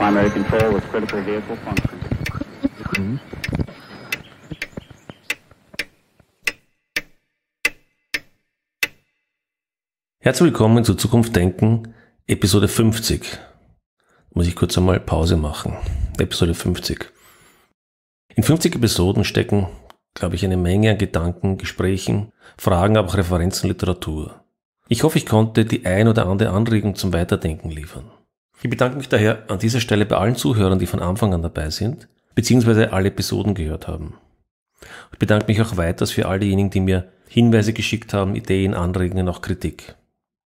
Primary control with critical vehicle function. Herzlich willkommen zu Zukunft Denken, Episode 50. Muss ich kurz einmal Pause machen. Episode 50. In 50 Episoden stecken, glaube ich, eine Menge an Gedanken, Gesprächen, Fragen, aber auch Referenzen, Literatur. Ich hoffe, ich konnte die ein oder andere Anregung zum Weiterdenken liefern. Ich bedanke mich daher an dieser Stelle bei allen Zuhörern, die von Anfang an dabei sind, beziehungsweise alle Episoden gehört haben. Ich bedanke mich auch weiters für all diejenigen, die mir Hinweise geschickt haben, Ideen, Anregungen, auch Kritik.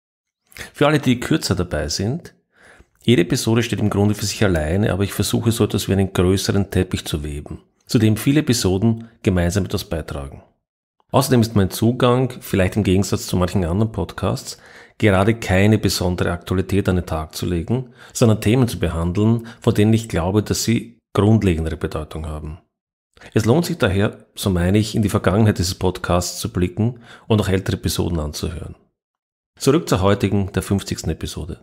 Für alle, die kürzer dabei sind, jede Episode steht im Grunde für sich alleine, aber ich versuche so etwas wie einen größeren Teppich zu weben, zu dem viele Episoden gemeinsam etwas beitragen. Außerdem ist mein Zugang, vielleicht im Gegensatz zu manchen anderen Podcasts, gerade keine besondere Aktualität an den Tag zu legen, sondern Themen zu behandeln, von denen ich glaube, dass sie grundlegendere Bedeutung haben. Es lohnt sich daher, so meine ich, in die Vergangenheit dieses Podcasts zu blicken und auch ältere Episoden anzuhören. Zurück zur heutigen, der 50. Episode.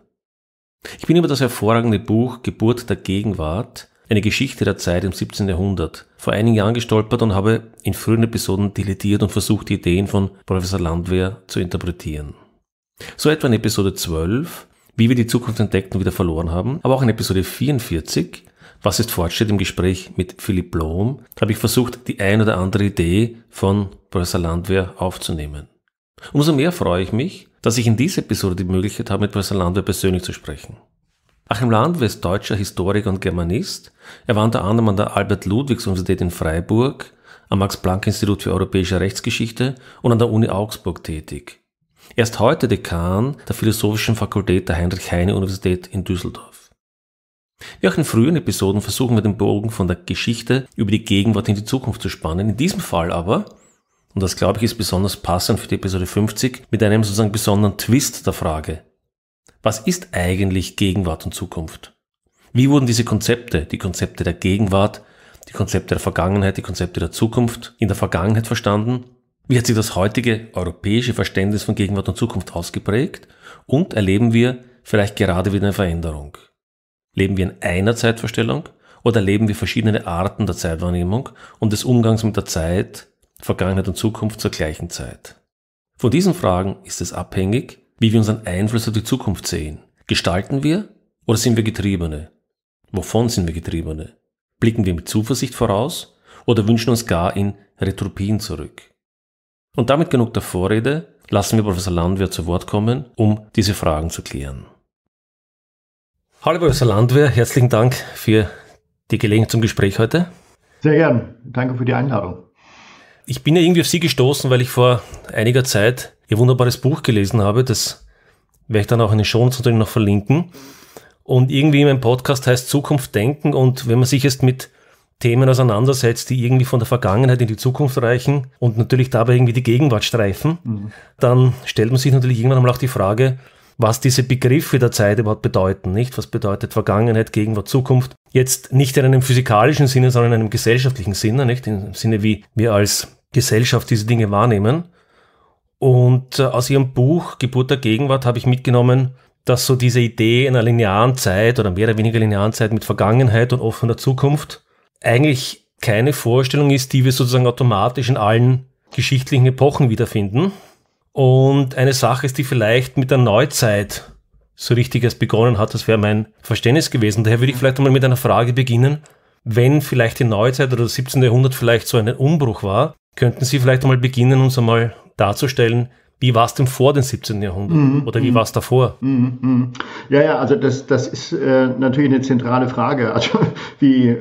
Ich bin über das hervorragende Buch Geburt der Gegenwart, eine Geschichte der Zeit im 17. Jahrhundert, vor einigen Jahren gestolpert und habe in frühen Episoden dilettiert und versucht, die Ideen von Professor Landwehr zu interpretieren. So etwa in Episode 12, wie wir die Zukunft entdeckt und wieder verloren haben, aber auch in Episode 44, was ist Fortschritt im Gespräch mit Philipp Blom, habe ich versucht, die ein oder andere Idee von Professor Landwehr aufzunehmen. Umso mehr freue ich mich, dass ich in dieser Episode die Möglichkeit habe, mit Professor Landwehr persönlich zu sprechen. Achim Landwehr ist deutscher Historiker und Germanist. Er war unter anderem an der Albert-Ludwigs-Universität in Freiburg, am Max-Planck-Institut für Europäische Rechtsgeschichte und an der Uni Augsburg tätig. Er ist heute Dekan der Philosophischen Fakultät der Heinrich-Heine-Universität in Düsseldorf. Wie auch in früheren Episoden versuchen wir den Bogen von der Geschichte über die Gegenwart in die Zukunft zu spannen. In diesem Fall aber, und das glaube ich ist besonders passend für die Episode 50, mit einem sozusagen besonderen Twist der Frage: Was ist eigentlich Gegenwart und Zukunft? Wie wurden diese Konzepte, die Konzepte der Gegenwart, die Konzepte der Vergangenheit, die Konzepte der Zukunft in der Vergangenheit verstanden? Wie hat sich das heutige europäische Verständnis von Gegenwart und Zukunft ausgeprägt? Und erleben wir vielleicht gerade wieder eine Veränderung? Leben wir in einer Zeitvorstellung oder erleben wir verschiedene Arten der Zeitwahrnehmung und des Umgangs mit der Zeit, Vergangenheit und Zukunft zur gleichen Zeit? Von diesen Fragen ist es abhängig, wie wir unseren Einfluss auf die Zukunft sehen. Gestalten wir oder sind wir Getriebene? Wovon sind wir Getriebene? Blicken wir mit Zuversicht voraus oder wünschen uns gar in Retropien zurück? Und damit genug der Vorrede, lassen wir Professor Landwehr zu Wort kommen, um diese Fragen zu klären. Hallo Professor Landwehr, herzlichen Dank für die Gelegenheit zum Gespräch heute. Sehr gern, danke für die Einladung. Ich bin ja irgendwie auf Sie gestoßen, weil ich vor einiger Zeit Ihr wunderbares Buch gelesen habe. Das werde ich dann auch in den Shownotes natürlich noch verlinken. Und irgendwie mein Podcast heißt Zukunft denken. Und wenn man sich jetzt mit Themen auseinandersetzt, die irgendwie von der Vergangenheit in die Zukunft reichen und natürlich dabei irgendwie die Gegenwart streifen, dann stellt man sich natürlich irgendwann einmal auch die Frage, was diese Begriffe der Zeit überhaupt bedeuten, nicht? Was bedeutet Vergangenheit, Gegenwart, Zukunft? Jetzt nicht in einem physikalischen Sinne, sondern in einem gesellschaftlichen Sinne, nicht? Im Sinne, wie wir als Gesellschaft diese Dinge wahrnehmen. Und aus Ihrem Buch Geburt der Gegenwart habe ich mitgenommen, dass so diese Idee einer linearen Zeit oder mehr oder weniger linearen Zeit mit Vergangenheit und offener Zukunft eigentlich keine Vorstellung ist, die wir sozusagen automatisch in allen geschichtlichen Epochen wiederfinden. Und eine Sache ist, die vielleicht mit der Neuzeit so richtig erst begonnen hat, das wäre mein Verständnis gewesen. Daher würde ich vielleicht einmal mit einer Frage beginnen. Wenn vielleicht die Neuzeit oder das 17. Jahrhundert vielleicht so ein Umbruch war, könnten Sie vielleicht einmal beginnen, uns einmal darzustellen, wie war es denn vor dem 17. Jahrhundert oder wie war es davor? Ja, also das ist natürlich eine zentrale Frage. Also wie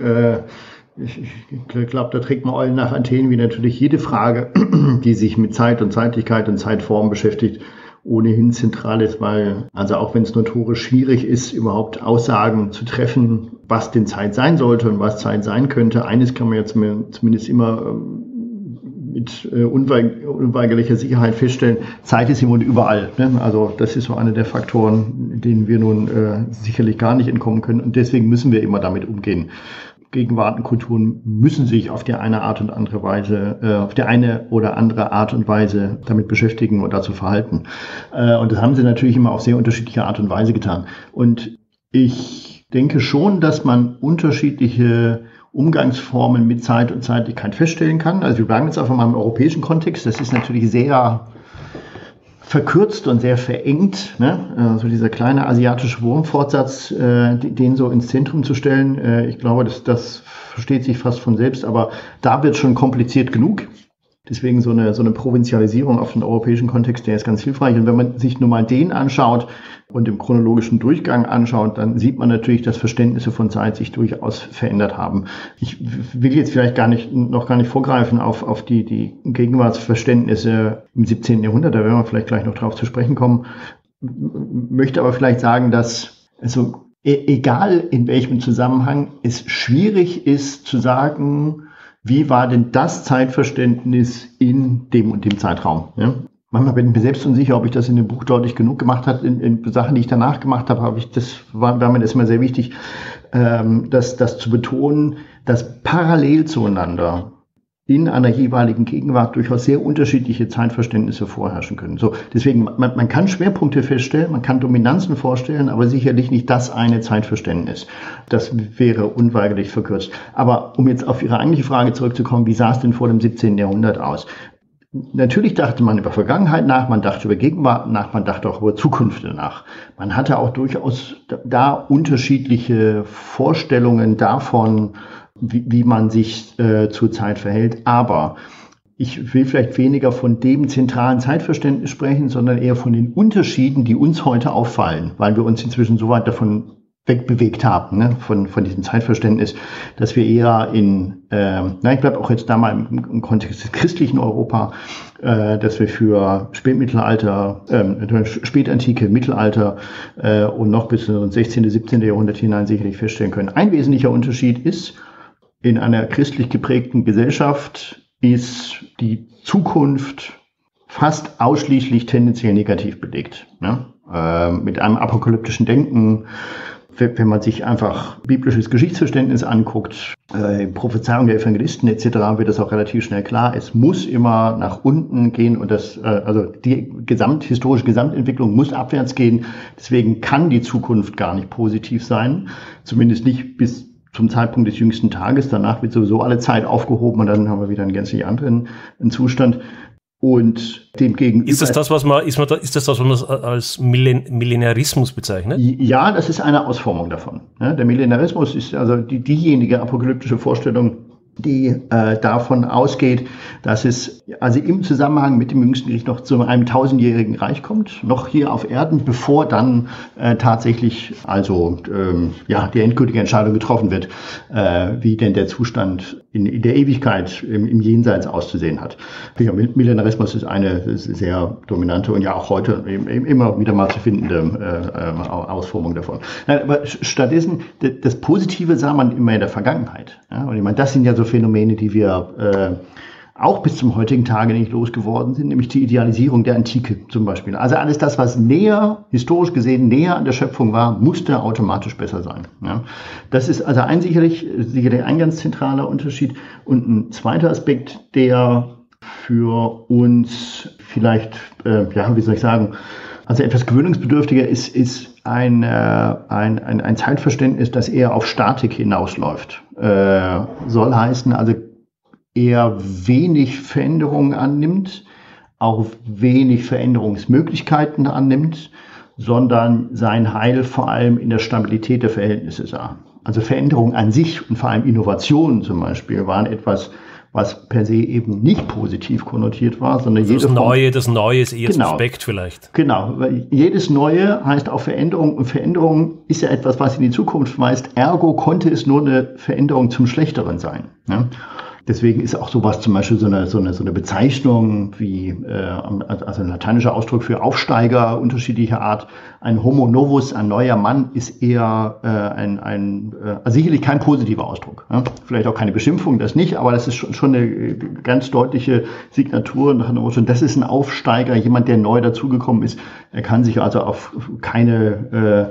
ich glaube, da trägt man Eulen nach Athen, wie natürlich jede Frage, die sich mit Zeit und Zeitlichkeit und Zeitform beschäftigt, ohnehin zentral ist, weil, also auch wenn es notorisch schwierig ist, überhaupt Aussagen zu treffen, was denn Zeit sein sollte und was Zeit sein könnte. Eines kann man jetzt zumindest immer mit unweigerlicher Sicherheit feststellen: Zeit ist im Grunde überall. Ne? Also das ist so einer der Faktoren, denen wir nun sicherlich gar nicht entkommen können. Und deswegen müssen wir immer damit umgehen. Gegenwartenkulturen müssen sich auf die eine Art und andere Weise, auf die eine oder andere Art und Weise damit beschäftigen und dazu verhalten. Und das haben sie natürlich immer auf sehr unterschiedliche Art und Weise getan. Und ich denke schon, dass man unterschiedliche Umgangsformen mit Zeit und Zeitlichkeit feststellen kann. Also wir bleiben jetzt einfach mal im europäischen Kontext. Das ist natürlich sehr verkürzt und sehr verengt, ne? Also dieser kleine asiatische Wurmfortsatz, den so ins Zentrum zu stellen, ich glaube, das versteht sich fast von selbst, aber da wird schon kompliziert genug. Deswegen so eine Provinzialisierung auf den europäischen Kontext, der ist ganz hilfreich. Und wenn man sich nur mal den anschaut und im chronologischen Durchgang anschaut, dann sieht man natürlich, dass Verständnisse von Zeit sich durchaus verändert haben. Ich will jetzt vielleicht noch gar nicht vorgreifen auf die Gegenwartsverständnisse im 17. Jahrhundert, da werden wir vielleicht gleich noch drauf zu sprechen kommen. Möchte aber vielleicht sagen, dass egal in welchem Zusammenhang es schwierig ist zu sagen, wie war denn das Zeitverständnis in dem und dem Zeitraum? Ja? Manchmal bin ich mir selbst unsicher, ob ich das in dem Buch deutlich genug gemacht habe. In Sachen, die ich danach gemacht habe, war mir das immer sehr wichtig, das zu betonen, dass parallel zueinander in einer jeweiligen Gegenwart durchaus sehr unterschiedliche Zeitverständnisse vorherrschen können. So, deswegen, man kann Schwerpunkte feststellen, man kann Dominanzen vorstellen, aber sicherlich nicht das eine Zeitverständnis. Das wäre unweigerlich verkürzt. Aber um jetzt auf Ihre eigentliche Frage zurückzukommen, wie sah es denn vor dem 17. Jahrhundert aus? Natürlich dachte man über Vergangenheit nach, man dachte über Gegenwart nach, man dachte auch über Zukunft nach. Man hatte auch durchaus da unterschiedliche Vorstellungen davon, wie man sich zur Zeit verhält. Aber ich will vielleicht weniger von dem zentralen Zeitverständnis sprechen, sondern eher von den Unterschieden, die uns heute auffallen, weil wir uns inzwischen so weit davon wegbewegt haben, ne, von diesem Zeitverständnis, dass wir eher ich bleibe auch jetzt da mal im Kontext des christlichen Europa, dass wir für Spätmittelalter, Spätantike, Mittelalter und noch bis ins 16., 17. Jahrhundert hinein sicherlich feststellen können. Ein wesentlicher Unterschied ist, in einer christlich geprägten Gesellschaft ist die Zukunft fast ausschließlich tendenziell negativ belegt, ne? Mit einem apokalyptischen Denken. Wenn man sich einfach biblisches Geschichtsverständnis anguckt, Prophezeiung der Evangelisten etc., wird das auch relativ schnell klar. Es muss immer nach unten gehen und also die historische Gesamtentwicklung muss abwärts gehen. Deswegen kann die Zukunft gar nicht positiv sein, zumindest nicht bis zum Zeitpunkt des jüngsten Tages. Danach wird sowieso alle Zeit aufgehoben und dann haben wir wieder einen gänzlich anderen Zustand. Und dem gegenüber. Ist das was man als Millenarismus bezeichnet? Ja, das ist eine Ausformung davon. Der Millenarismus ist also diejenige apokalyptische Vorstellung, die davon ausgeht, dass es also im Zusammenhang mit dem jüngsten Gericht noch zu einem 1000-jährigen Reich kommt, noch hier auf Erden, bevor dann tatsächlich die endgültige Entscheidung getroffen wird, wie denn der Zustand in der Ewigkeit im Jenseits auszusehen hat. Ja, Millenarismus ist eine sehr dominante und ja auch heute immer wieder mal zu findende Ausformung davon. Aber stattdessen, das Positive sah man immer in der Vergangenheit. Ja? Und ich meine, das sind ja so Phänomene, die wir auch bis zum heutigen Tage nicht losgeworden sind, nämlich die Idealisierung der Antike zum Beispiel. Also alles das, was historisch gesehen näher an der Schöpfung war, musste automatisch besser sein. Ja. Das ist also sicherlich ein ganz zentraler Unterschied. Und ein zweiter Aspekt, der für uns vielleicht, also etwas gewöhnungsbedürftiger ist ein Zeitverständnis, das eher auf Statik hinausläuft. Soll heißen, also eher wenig Veränderungen annimmt, auch wenig Veränderungsmöglichkeiten annimmt, sondern sein Heil vor allem in der Stabilität der Verhältnisse sah. Also Veränderungen an sich und vor allem Innovationen zum Beispiel waren etwas, was per se eben nicht positiv konnotiert war, sondern das Neue ist eher suspekt vielleicht. Genau, weil jedes Neue heißt auch Veränderung und Veränderung ist ja etwas, was in die Zukunft weist. Ergo konnte es nur eine Veränderung zum Schlechteren sein. Ja? Deswegen ist auch sowas zum Beispiel so eine Bezeichnung wie, also ein lateinischer Ausdruck für Aufsteiger unterschiedlicher Art. Ein Homo novus, ein neuer Mann, ist eher sicherlich kein positiver Ausdruck. Ja? Vielleicht auch keine Beschimpfung, das nicht, aber das ist schon eine ganz deutliche Signatur nach dem Motto, das ist ein Aufsteiger, jemand, der neu dazugekommen ist. Er kann sich also auf keine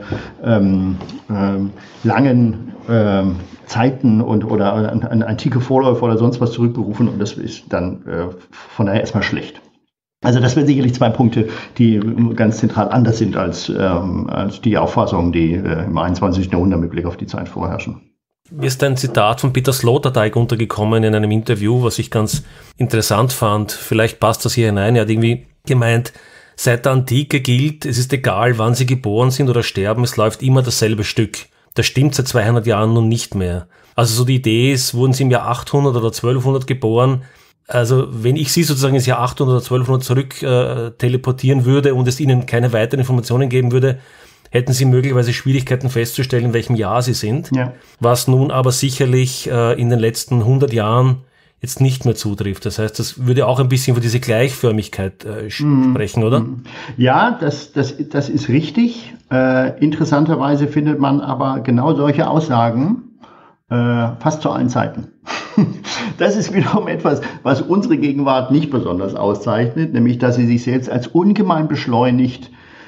langen Zeiten oder an antike Vorläufer oder sonst was zurückberufen und das ist dann von daher erstmal schlecht. Also das wären sicherlich zwei Punkte, die ganz zentral anders sind als die Auffassungen, die im 21. Jahrhundert mit Blick auf die Zeit vorherrschen. Mir ist ein Zitat von Peter Sloterdijk untergekommen in einem Interview, was ich ganz interessant fand. Vielleicht passt das hier hinein. Er hat irgendwie gemeint, seit der Antike gilt, es ist egal, wann sie geboren sind oder sterben, es läuft immer dasselbe Stück. Das stimmt seit 200 Jahren nun nicht mehr. Also so die Idee ist, wurden sie im Jahr 800 oder 1200 geboren. Also wenn ich sie sozusagen ins Jahr 800 oder 1200 zurück teleportieren würde und es ihnen keine weiteren Informationen geben würde, hätten sie möglicherweise Schwierigkeiten festzustellen, in welchem Jahr sie sind. Ja. Was nun aber sicherlich in den letzten 100 Jahren jetzt nicht mehr zutrifft. Das heißt, das würde auch ein bisschen für diese Gleichförmigkeit sprechen, oder? Ja, das ist richtig. Interessanterweise findet man aber genau solche Aussagen fast zu allen Zeiten. Das ist wiederum etwas, was unsere Gegenwart nicht besonders auszeichnet, nämlich dass sie sich selbst als ungemein beschleunigt,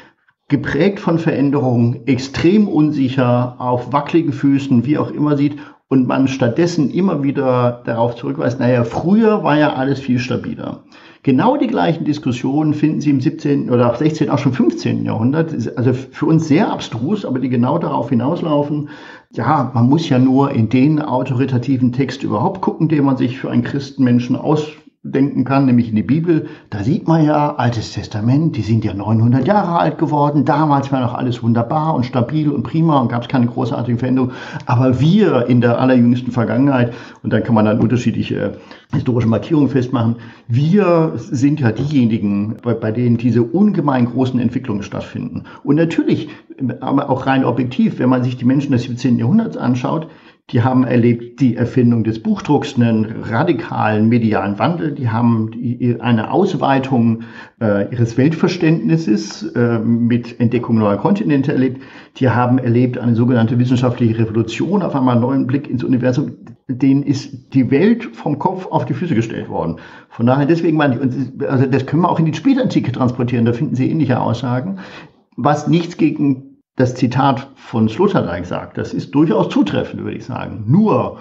geprägt von Veränderungen, extrem unsicher, auf wackeligen Füßen, wie auch immer sieht, und man stattdessen immer wieder darauf zurückweist, naja, früher war ja alles viel stabiler. Genau die gleichen Diskussionen finden Sie im 17. oder auch 16., auch schon 15. Jahrhundert. Also für uns sehr abstrus, aber die genau darauf hinauslaufen, ja, man muss ja nur in den autoritativen Text überhaupt gucken, den man sich für einen Christenmenschen ausdenken kann, nämlich in die Bibel. Da sieht man ja, Altes Testament, die sind ja 900 Jahre alt geworden. Damals war noch alles wunderbar und stabil und prima und gab es keine großartigen Veränderungen. Aber wir in der allerjüngsten Vergangenheit, und dann kann man dann unterschiedliche historische Markierungen festmachen, wir sind ja diejenigen, bei denen diese ungemein großen Entwicklungen stattfinden. Und natürlich, aber auch rein objektiv, wenn man sich die Menschen des 17. Jahrhunderts anschaut, die haben erlebt die Erfindung des Buchdrucks, einen radikalen medialen Wandel. Die haben eine Ausweitung ihres Weltverständnisses mit Entdeckung neuer Kontinente erlebt. Die haben erlebt eine sogenannte wissenschaftliche Revolution, auf einmal einen neuen Blick ins Universum. Denen ist die Welt vom Kopf auf die Füße gestellt worden. Von daher, deswegen meine ich, also das können wir auch in die Spätantike transportieren, da finden Sie ähnliche Aussagen, was nichts gegen das Zitat von Sloterdijk sagt. Das ist durchaus zutreffend, würde ich sagen. Nur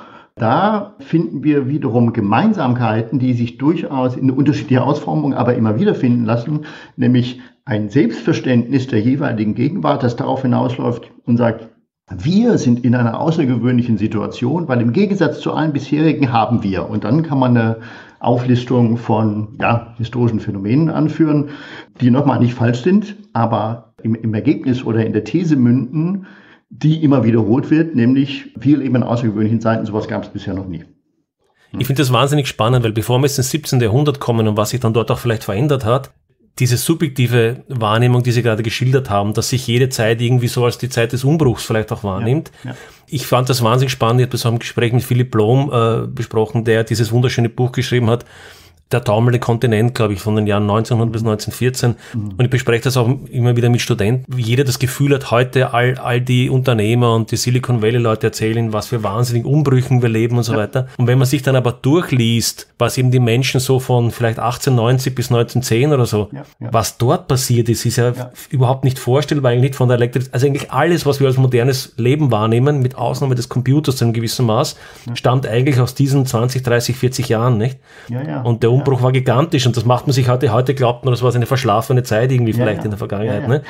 da finden wir wiederum Gemeinsamkeiten, die sich durchaus in unterschiedlicher Ausformung aber immer wieder finden lassen, nämlich ein Selbstverständnis der jeweiligen Gegenwart, das darauf hinausläuft und sagt, wir sind in einer außergewöhnlichen Situation, weil im Gegensatz zu allen bisherigen haben wir. Und dann kann man eine Auflistung von historischen Phänomenen anführen, die nochmal nicht falsch sind, aber im Ergebnis oder in der These münden, die immer wiederholt wird, nämlich wir leben in außergewöhnlichen Zeiten, sowas gab es bisher noch nie. Ich finde das wahnsinnig spannend, weil bevor wir jetzt ins 17. Jahrhundert kommen und was sich dann dort auch vielleicht verändert hat, diese subjektive Wahrnehmung, die Sie gerade geschildert haben, dass sich jede Zeit irgendwie so als die Zeit des Umbruchs vielleicht auch wahrnimmt. Ja. Ich fand das wahnsinnig spannend. Ich habe das auch im Gespräch mit Philipp Blom besprochen, der dieses wunderschöne Buch geschrieben hat, Der taumelnde Kontinent, glaube ich, von den Jahren 1900 bis 1914. Und ich bespreche das auch immer wieder mit Studenten, wie jeder das Gefühl hat, heute all die Unternehmer und die Silicon Valley Leute erzählen, was für wahnsinnigen Umbrüchen wir leben und so weiter. Und wenn man sich dann aber durchliest, was eben die Menschen so von vielleicht 1890 bis 1910 oder so, was dort passiert ist ja überhaupt nicht vorstellbar, eigentlich nicht von der Elektrizität. Also eigentlich alles, was wir als modernes Leben wahrnehmen, mit Ausnahme des Computers zu einem gewissen Maß, stammt eigentlich aus diesen 20, 30, 40 Jahren, nicht? Und der Umbruch war gigantisch und das macht man sich heute glaubt man, das war so eine verschlafene Zeit irgendwie vielleicht in der Vergangenheit. Ne?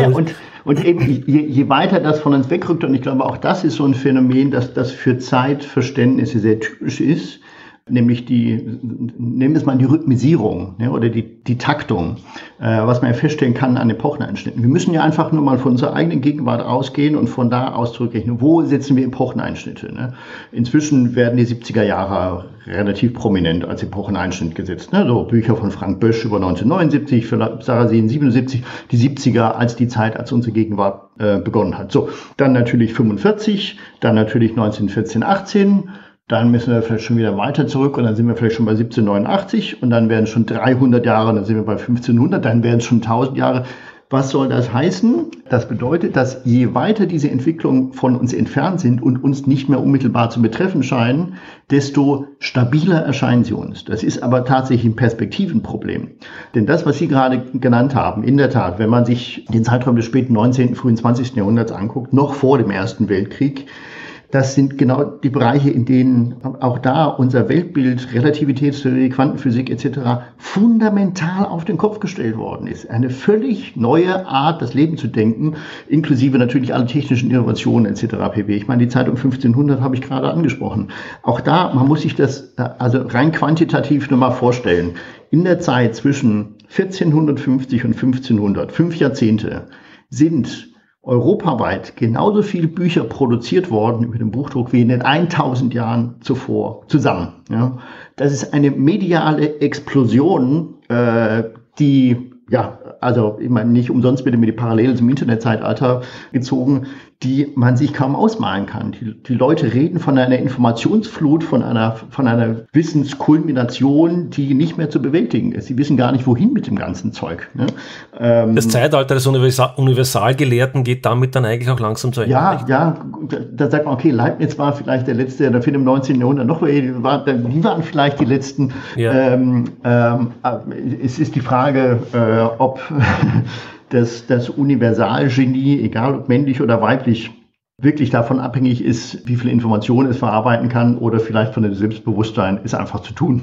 Und eben je weiter das von uns wegrückt, und ich glaube auch das ist so ein Phänomen, dass das für Zeitverständnisse sehr typisch ist, nämlich nehmen wir es mal die Rhythmisierung oder die Taktung, was man ja feststellen kann an Epocheneinschnitten. Wir müssen ja einfach nur mal von unserer eigenen Gegenwart ausgehen und von da aus zurückrechnen, wo setzen wir Epocheneinschnitte. Ne? Inzwischen werden die 70er Jahre relativ prominent als Epocheneinschnitt gesetzt. Ne? So Bücher von Frank Bösch über 1979, Sarrazin 77, die 70er als die Zeit, als unsere Gegenwart begonnen hat. So, dann natürlich 45, dann natürlich 1914, 18, dann müssen wir vielleicht schon wieder weiter zurück und dann sind wir vielleicht schon bei 1789 und dann werden es schon 300 Jahre und dann sind wir bei 1500, dann werden es schon 1000 Jahre. Was soll das heißen? Das bedeutet, dass je weiter diese Entwicklungen von uns entfernt sind und uns nicht mehr unmittelbar zu betreffen scheinen, desto stabiler erscheinen sie uns. Das ist aber tatsächlich ein Perspektivenproblem. Denn das, was Sie gerade genannt haben, in der Tat, wenn man sich den Zeitraum des späten 19., frühen 20. Jahrhunderts anguckt, noch vor dem Ersten Weltkrieg, Das sind genau die Bereiche, in denen auch da unser Weltbild, Relativitätstheorie, Quantenphysik etc. fundamental auf den Kopf gestellt worden ist. Eine völlig neue Art, das Leben zu denken, inklusive natürlich alle technischen Innovationen etc. pp. Ich meine, die Zeit um 1500 habe ich gerade angesprochen. Auch da, man muss sich das also rein quantitativ nur mal vorstellen. In der Zeit zwischen 1450 und 1500, 5 Jahrzehnte, sind europaweit genauso viele Bücher produziert worden über den Buchdruck wie in den 1000 Jahren zuvor zusammen. Ja, das ist eine mediale Explosion, die, ja, also ich meine, nicht umsonst bitte mit die Parallele zum Internetzeitalter gezogen, die man sich kaum ausmalen kann. Die Leute reden von einer Informationsflut, von einer Wissenskulmination, die nicht mehr zu bewältigen ist. Sie wissen gar nicht, wohin mit dem ganzen Zeug. Ne? Das Zeitalter des Universalgelehrten geht damit dann eigentlich auch langsam zu Ende. Ja, da sagt man, okay, Leibniz war vielleicht der Letzte, der findet im 19. Jahrhundert noch, die waren vielleicht die Letzten. Ja. Es ist die Frage, ob das Universalgenie, egal ob männlich oder weiblich, wirklich davon abhängig ist, wie viel Information es verarbeiten kann oder vielleicht von dem Selbstbewusstsein, es einfach zu tun.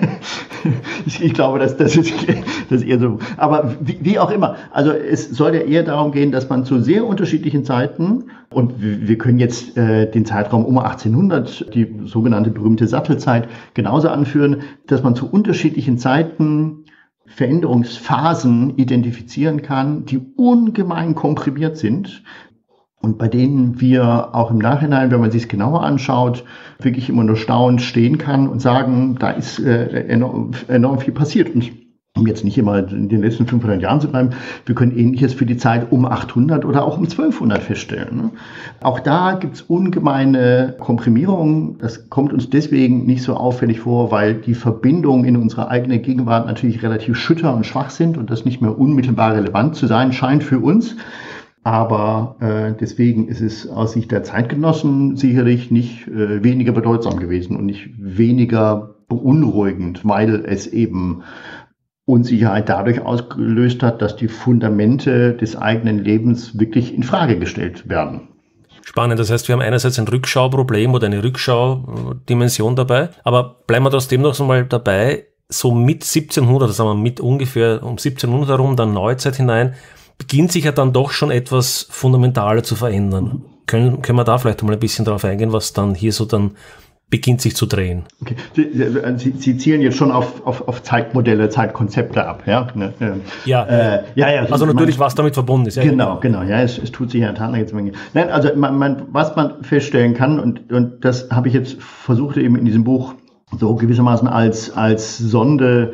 Ich glaube, das ist eher so. Aber wie auch immer, also es soll ja eher darum gehen, dass man zu sehr unterschiedlichen Zeiten, und wir können jetzt den Zeitraum um 1800, die sogenannte berühmte Sattelzeit, genauso anführen, dass man zu unterschiedlichen Zeiten Veränderungsphasen identifizieren kann, die ungemein komprimiert sind und bei denen wir auch im Nachhinein, wenn man sich es genauer anschaut, wirklich immer nur staunend stehen kann und sagen, da ist enorm viel passiert. Und um jetzt nicht immer in den letzten 500 Jahren zu bleiben, wir können Ähnliches für die Zeit um 800 oder auch um 1200 feststellen. Auch da gibt es ungemeine Komprimierungen. Das kommt uns deswegen nicht so auffällig vor, weil die Verbindungen in unserer eigenen Gegenwart natürlich relativ schütter und schwach sind und das nicht mehr unmittelbar relevant zu sein scheint für uns. Aber deswegen ist es aus Sicht der Zeitgenossen sicherlich nicht weniger bedeutsam gewesen und nicht weniger beunruhigend, weil es eben Unsicherheit dadurch ausgelöst hat, dass die Fundamente des eigenen Lebens wirklich in Frage gestellt werden. Spannend, das heißt, wir haben einerseits ein Rückschauproblem oder eine Rückschaudimension dabei, aber bleiben wir trotzdem noch mal dabei, so mit 1700, sagen wir mit ungefähr um 1700 herum, dann Neuzeit hinein, beginnt sich ja dann doch schon etwas fundamentaler zu verändern. Können wir da vielleicht mal ein bisschen drauf eingehen, was dann hier so dann beginnt sich zu drehen. Okay. Sie zielen jetzt schon auf Zeitmodelle, Zeitkonzepte ab, ja? Ja. Also natürlich, was damit verbunden ist. Ja, genau. Ja, es tut sich ja jetzt. Nein, also was man feststellen kann, und das habe ich jetzt versucht eben in diesem Buch so gewissermaßen als Sonde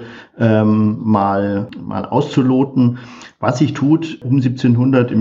mal auszuloten, was sich tut um 1700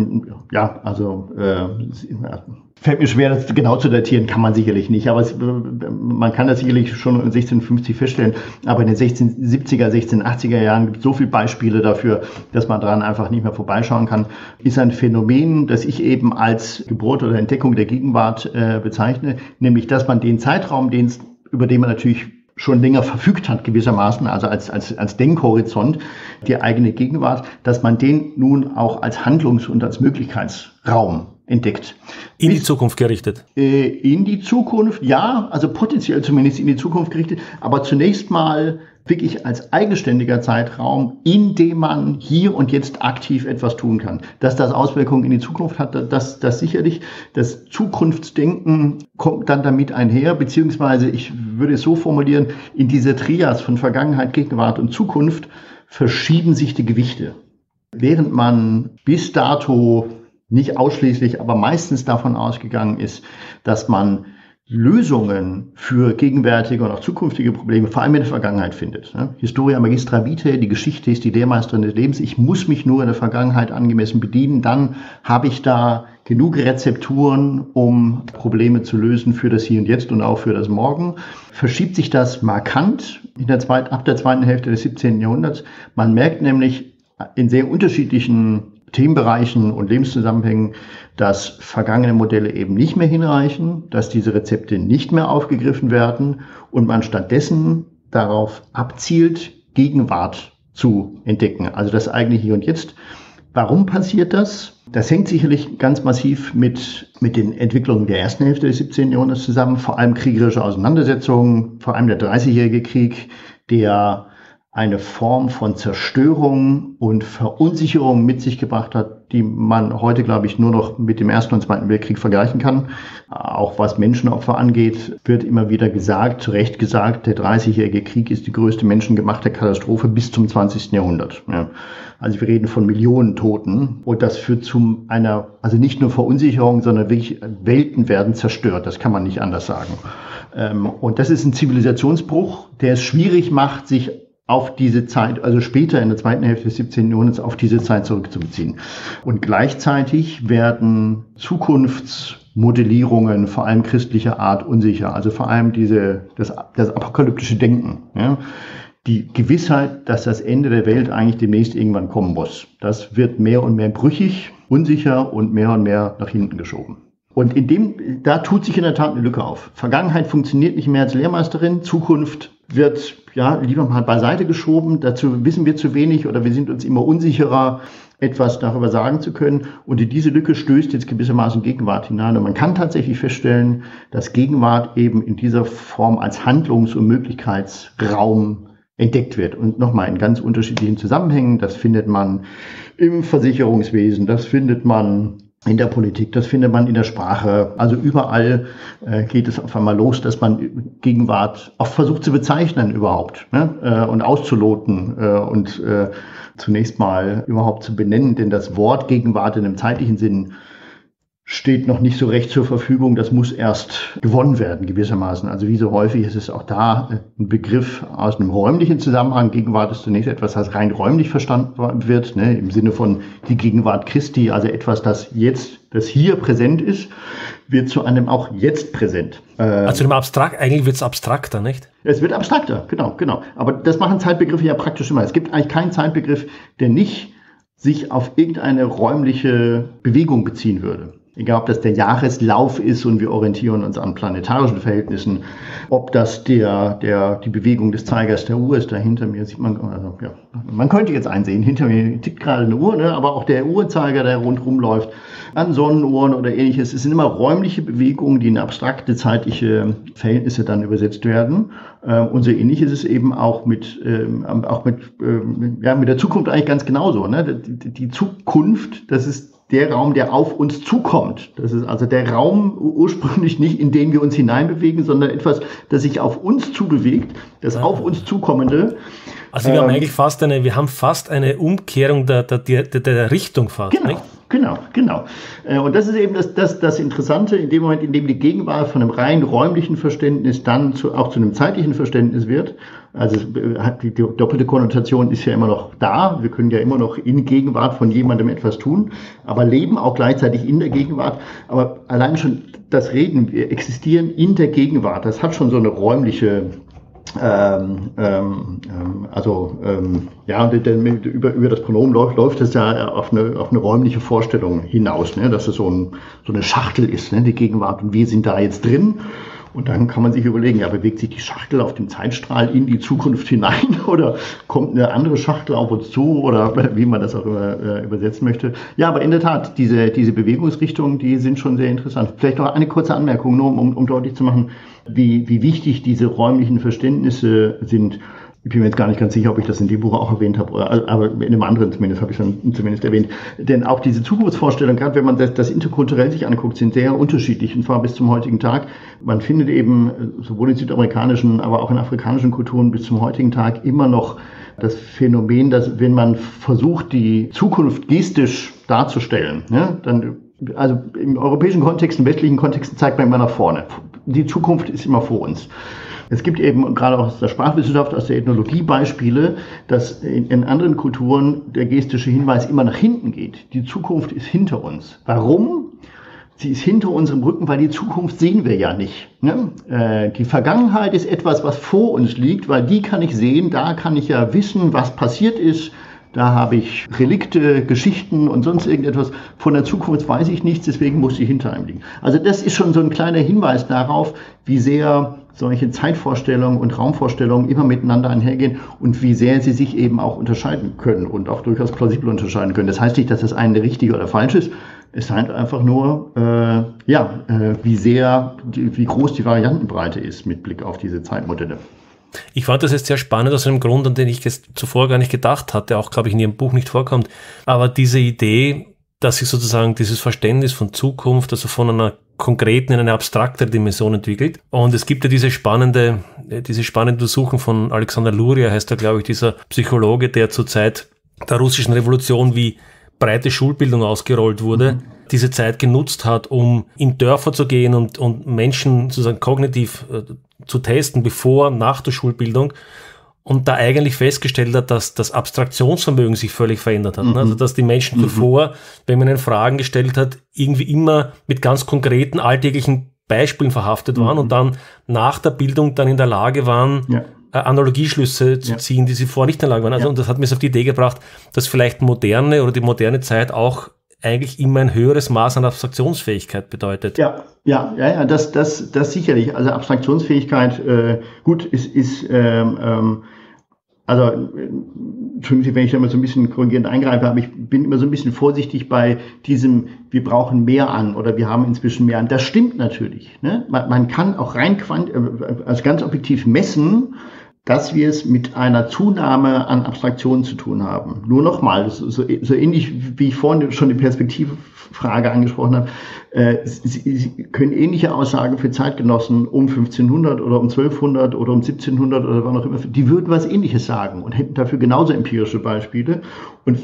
fällt mir schwer, das genau zu datieren, kann man sicherlich nicht, aber man kann das sicherlich schon 1650 feststellen, aber in den 1670er, 1680er Jahren gibt es so viele Beispiele dafür, dass man daran einfach nicht mehr vorbeischauen kann, ist ein Phänomen, das ich eben als Geburt oder Entdeckung der Gegenwart bezeichne, nämlich, dass man den Zeitraum, über den man natürlich schon länger verfügt hat gewissermaßen, also als Denkhorizont, die eigene Gegenwart, dass man den nun auch als Handlungs- und als Möglichkeitsraum entdeckt. In die Zukunft gerichtet? In die Zukunft, ja, also potenziell zumindest in die Zukunft gerichtet, aber zunächst mal wirklich als eigenständiger Zeitraum, in dem man hier und jetzt aktiv etwas tun kann. Dass das Auswirkungen in die Zukunft hat, das sicherlich. Das Zukunftsdenken kommt dann damit einher, beziehungsweise ich würde es so formulieren, in dieser Trias von Vergangenheit, Gegenwart und Zukunft verschieben sich die Gewichte. Während man bis dato nicht ausschließlich, aber meistens davon ausgegangen ist, dass man Lösungen für gegenwärtige und auch zukünftige Probleme vor allem in der Vergangenheit findet. Historia magistra vitae, die Geschichte ist die Lehrmeisterin des Lebens. Ich muss mich nur in der Vergangenheit angemessen bedienen. Dann habe ich da genug Rezepturen, um Probleme zu lösen für das Hier und Jetzt und auch für das Morgen. Verschiebt sich das markant ab der zweiten Hälfte des 17. Jahrhunderts. Man merkt nämlich in sehr unterschiedlichen Themenbereichen und Lebenszusammenhängen, dass vergangene Modelle eben nicht mehr hinreichen, dass diese Rezepte nicht mehr aufgegriffen werden und man stattdessen darauf abzielt, Gegenwart zu entdecken, also das eigene Hier und Jetzt. Warum passiert das? Das hängt sicherlich ganz massiv mit den Entwicklungen der ersten Hälfte des 17. Jahrhunderts zusammen, vor allem kriegerische Auseinandersetzungen, vor allem der Dreißigjährige Krieg, der eine Form von Zerstörung und Verunsicherung mit sich gebracht hat, die man heute, glaube ich, nur noch mit dem Ersten und Zweiten Weltkrieg vergleichen kann. Auch was Menschenopfer angeht, wird immer wieder gesagt, zu Recht gesagt, der Dreißigjährige Krieg ist die größte menschengemachte Katastrophe bis zum 20. Jahrhundert. Ja. Also wir reden von Millionen Toten und das führt zu einer, also nicht nur Verunsicherung, sondern wirklich Welten werden zerstört. Das kann man nicht anders sagen. Und das ist ein Zivilisationsbruch, der es schwierig macht, sich auf diese Zeit, also später in der zweiten Hälfte des 17. Jahrhunderts, auf diese Zeit zurückzubeziehen. Und gleichzeitig werden Zukunftsmodellierungen, vor allem christlicher Art, unsicher. Also vor allem das apokalyptische Denken. Ja? Die Gewissheit, dass das Ende der Welt eigentlich demnächst irgendwann kommen muss. Das wird mehr und mehr brüchig, unsicher und mehr nach hinten geschoben. Und da tut sich in der Tat eine Lücke auf. Vergangenheit funktioniert nicht mehr als Lehrmeisterin. Zukunft wird lieber mal beiseite geschoben. Dazu wissen wir zu wenig oder wir sind uns immer unsicherer, etwas darüber sagen zu können. Und in diese Lücke stößt jetzt gewissermaßen Gegenwart hinein. Und man kann tatsächlich feststellen, dass Gegenwart eben in dieser Form als Handlungs- und Möglichkeitsraum entdeckt wird. Und nochmal in ganz unterschiedlichen Zusammenhängen. Das findet man im Versicherungswesen, das findet man in der Politik, das findet man in der Sprache. Also überall geht es auf einmal los, dass man Gegenwart auch versucht zu bezeichnen überhaupt, ne? Und auszuloten und zunächst mal überhaupt zu benennen. Denn das Wort Gegenwart in einem zeitlichen Sinn steht noch nicht so recht zur Verfügung. Das muss erst gewonnen werden gewissermaßen. Also wie so häufig ist es auch da ein Begriff aus einem räumlichen Zusammenhang. Gegenwart ist zunächst etwas, das rein räumlich verstanden wird, ne, im Sinne von die Gegenwart Christi, also etwas, das hier präsent ist, wird zu einem auch jetzt präsent. Also eigentlich wird es abstrakter, nicht? Es wird abstrakter, genau. Aber das machen Zeitbegriffe ja praktisch immer. Es gibt eigentlich keinen Zeitbegriff, der nicht sich auf irgendeine räumliche Bewegung beziehen würde. Egal, ob das der Jahreslauf ist und wir orientieren uns an planetarischen Verhältnissen, ob das die Bewegung des Zeigers der Uhr ist. Da hinter mir sieht man, also, ja, man könnte jetzt einsehen, hinter mir tickt gerade eine Uhr, ne? Aber auch der Uhrzeiger, der rundherum läuft, an Sonnenuhren oder ähnliches. Es sind immer räumliche Bewegungen, die in abstrakte zeitliche Verhältnisse dann übersetzt werden. Und so ähnlich ist es eben auch mit der Zukunft eigentlich ganz genauso. Ne? Die Zukunft, das ist der Raum, der auf uns zukommt. Das ist also der Raum ursprünglich nicht, in den wir uns hineinbewegen, sondern etwas, das sich auf uns zubewegt, das auf uns zukommende. Also wir haben eigentlich fast eine Umkehrung der Richtung fast. Genau. Nicht? Genau. Und das ist eben das Interessante, in dem Moment, in dem die Gegenwart von einem rein räumlichen Verständnis dann auch zu einem zeitlichen Verständnis wird. Also die doppelte Konnotation ist ja immer noch da. Wir können ja immer noch in Gegenwart von jemandem etwas tun, aber leben auch gleichzeitig in der Gegenwart. Aber allein schon das Reden, wir existieren in der Gegenwart, das hat schon so eine räumliche über das Pronomen läuft es ja auf eine räumliche Vorstellung hinaus, ne? Dass es so eine Schachtel ist, ne? Die Gegenwart, und wir sind da jetzt drin. Und dann kann man sich überlegen, ja, bewegt sich die Schachtel auf dem Zeitstrahl in die Zukunft hinein oder kommt eine andere Schachtel auf uns zu oder wie man das auch immer übersetzen möchte. Ja, aber in der Tat, diese Bewegungsrichtungen, die sind schon sehr interessant. Vielleicht noch eine kurze Anmerkung, nur um deutlich zu machen, wie wichtig diese räumlichen Verständnisse sind. Ich bin mir jetzt gar nicht ganz sicher, ob ich das in dem Buch auch erwähnt habe, aber in einem anderen zumindest habe ich es dann zumindest erwähnt. Denn auch diese Zukunftsvorstellungen, gerade wenn man das interkulturell sich anguckt, sind sehr unterschiedlich, und zwar bis zum heutigen Tag. Man findet eben sowohl in südamerikanischen, aber auch in afrikanischen Kulturen bis zum heutigen Tag immer noch das Phänomen, dass wenn man versucht, die Zukunft gestisch darzustellen, ne, dann, also im europäischen Kontext, im westlichen Kontext zeigt man immer nach vorne. Die Zukunft ist immer vor uns. Es gibt eben gerade auch aus der Sprachwissenschaft, aus der Ethnologie Beispiele, dass in anderen Kulturen der gestische Hinweis immer nach hinten geht. Die Zukunft ist hinter uns. Warum? Sie ist hinter unserem Rücken, weil die Zukunft sehen wir ja nicht. Ne? Die Vergangenheit ist etwas, was vor uns liegt, weil die kann ich sehen, da kann ich ja wissen, was passiert ist. da habe ich Relikte, Geschichten und sonst irgendetwas. Von der Zukunft weiß ich nichts, deswegen muss ich hinter einem liegen. Also das ist schon so ein kleiner Hinweis darauf, wie sehr solche Zeitvorstellungen und Raumvorstellungen immer miteinander einhergehen und wie sehr sie sich eben auch unterscheiden können und auch durchaus plausibel unterscheiden können. Das heißt nicht, dass das eine richtig oder falsch ist. Es scheint einfach nur, wie groß die Variantenbreite ist mit Blick auf diese Zeitmodelle. Ich fand das jetzt sehr spannend aus einem Grund, an den ich jetzt zuvor gar nicht gedacht hatte, auch glaube ich in Ihrem Buch nicht vorkommt. Aber diese Idee, dass sich sozusagen dieses Verständnis von Zukunft, also von einer konkreten in eine abstraktere Dimension entwickelt. Und es gibt ja diese spannende Untersuchung von Alexander Luria, heißt er, glaube ich, dieser Psychologe, der zur Zeit der russischen Revolution, wie breite Schulbildung ausgerollt wurde, diese Zeit genutzt hat, um in Dörfer zu gehen und Menschen sozusagen kognitiv zu testen, bevor und nach der Schulbildung. Und da eigentlich festgestellt hat, dass das Abstraktionsvermögen sich völlig verändert hat. Also dass die Menschen zuvor, wenn man ihnen Fragen gestellt hat, irgendwie immer mit ganz konkreten alltäglichen Beispielen verhaftet waren und dann nach der Bildung dann in der Lage waren, Analogieschlüsse zu ziehen, die sie vorher nicht in der Lage waren. Also und das hat mir so auf die Idee gebracht, dass vielleicht die moderne Zeit auch eigentlich immer ein höheres Maß an Abstraktionsfähigkeit bedeutet. Das sicherlich. Also Abstraktionsfähigkeit, Entschuldigung, wenn ich da mal so ein bisschen korrigierend eingreife, aber ich bin immer so ein bisschen vorsichtig bei diesem, wir brauchen mehr an oder wir haben inzwischen mehr an. Das stimmt natürlich. Ne? Man kann auch also ganz objektiv messen, dass wir es mit einer Zunahme an Abstraktionen zu tun haben. Nur nochmal, so ähnlich wie ich vorhin schon die Perspektivfrage angesprochen habe, Sie können ähnliche Aussagen für Zeitgenossen um 1500 oder um 1200 oder um 1700 oder wann auch immer, die würden was Ähnliches sagen und hätten dafür genauso empirische Beispiele. Und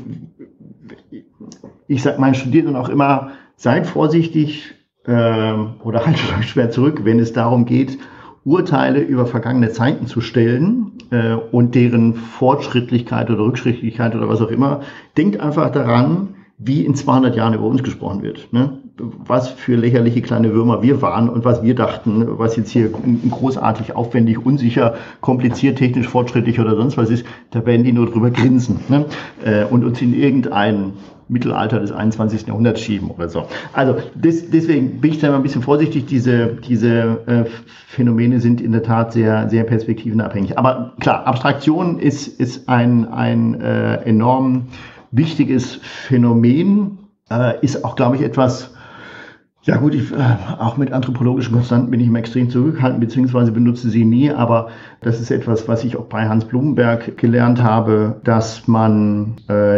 ich sage meinen Studierenden auch immer, seid vorsichtig oder haltet euch schwer zurück, wenn es darum geht, Urteile über vergangene Zeiten zu stellen und deren Fortschrittlichkeit oder Rückschrittlichkeit oder was auch immer. Denkt einfach daran, wie in 200 Jahren über uns gesprochen wird. Ne? Was für lächerliche kleine Würmer wir waren und was wir dachten, was jetzt hier großartig, aufwendig, unsicher, kompliziert, technisch fortschrittlich oder sonst was ist, da werden die nur drüber grinsen, ne? Und uns in irgendein Mittelalter des 21. Jahrhunderts schieben oder so. Also deswegen bin ich da mal ein bisschen vorsichtig. Diese Phänomene sind in der Tat sehr, sehr perspektivenabhängig. Aber klar, Abstraktion ist ein enorm wichtiges Phänomen, ist auch, glaube ich, etwas, ja gut, auch mit anthropologischen Konstanten bin ich immer extrem zurückhaltend, beziehungsweise benutze sie nie, aber das ist etwas, was ich auch bei Hans Blumenberg gelernt habe, dass man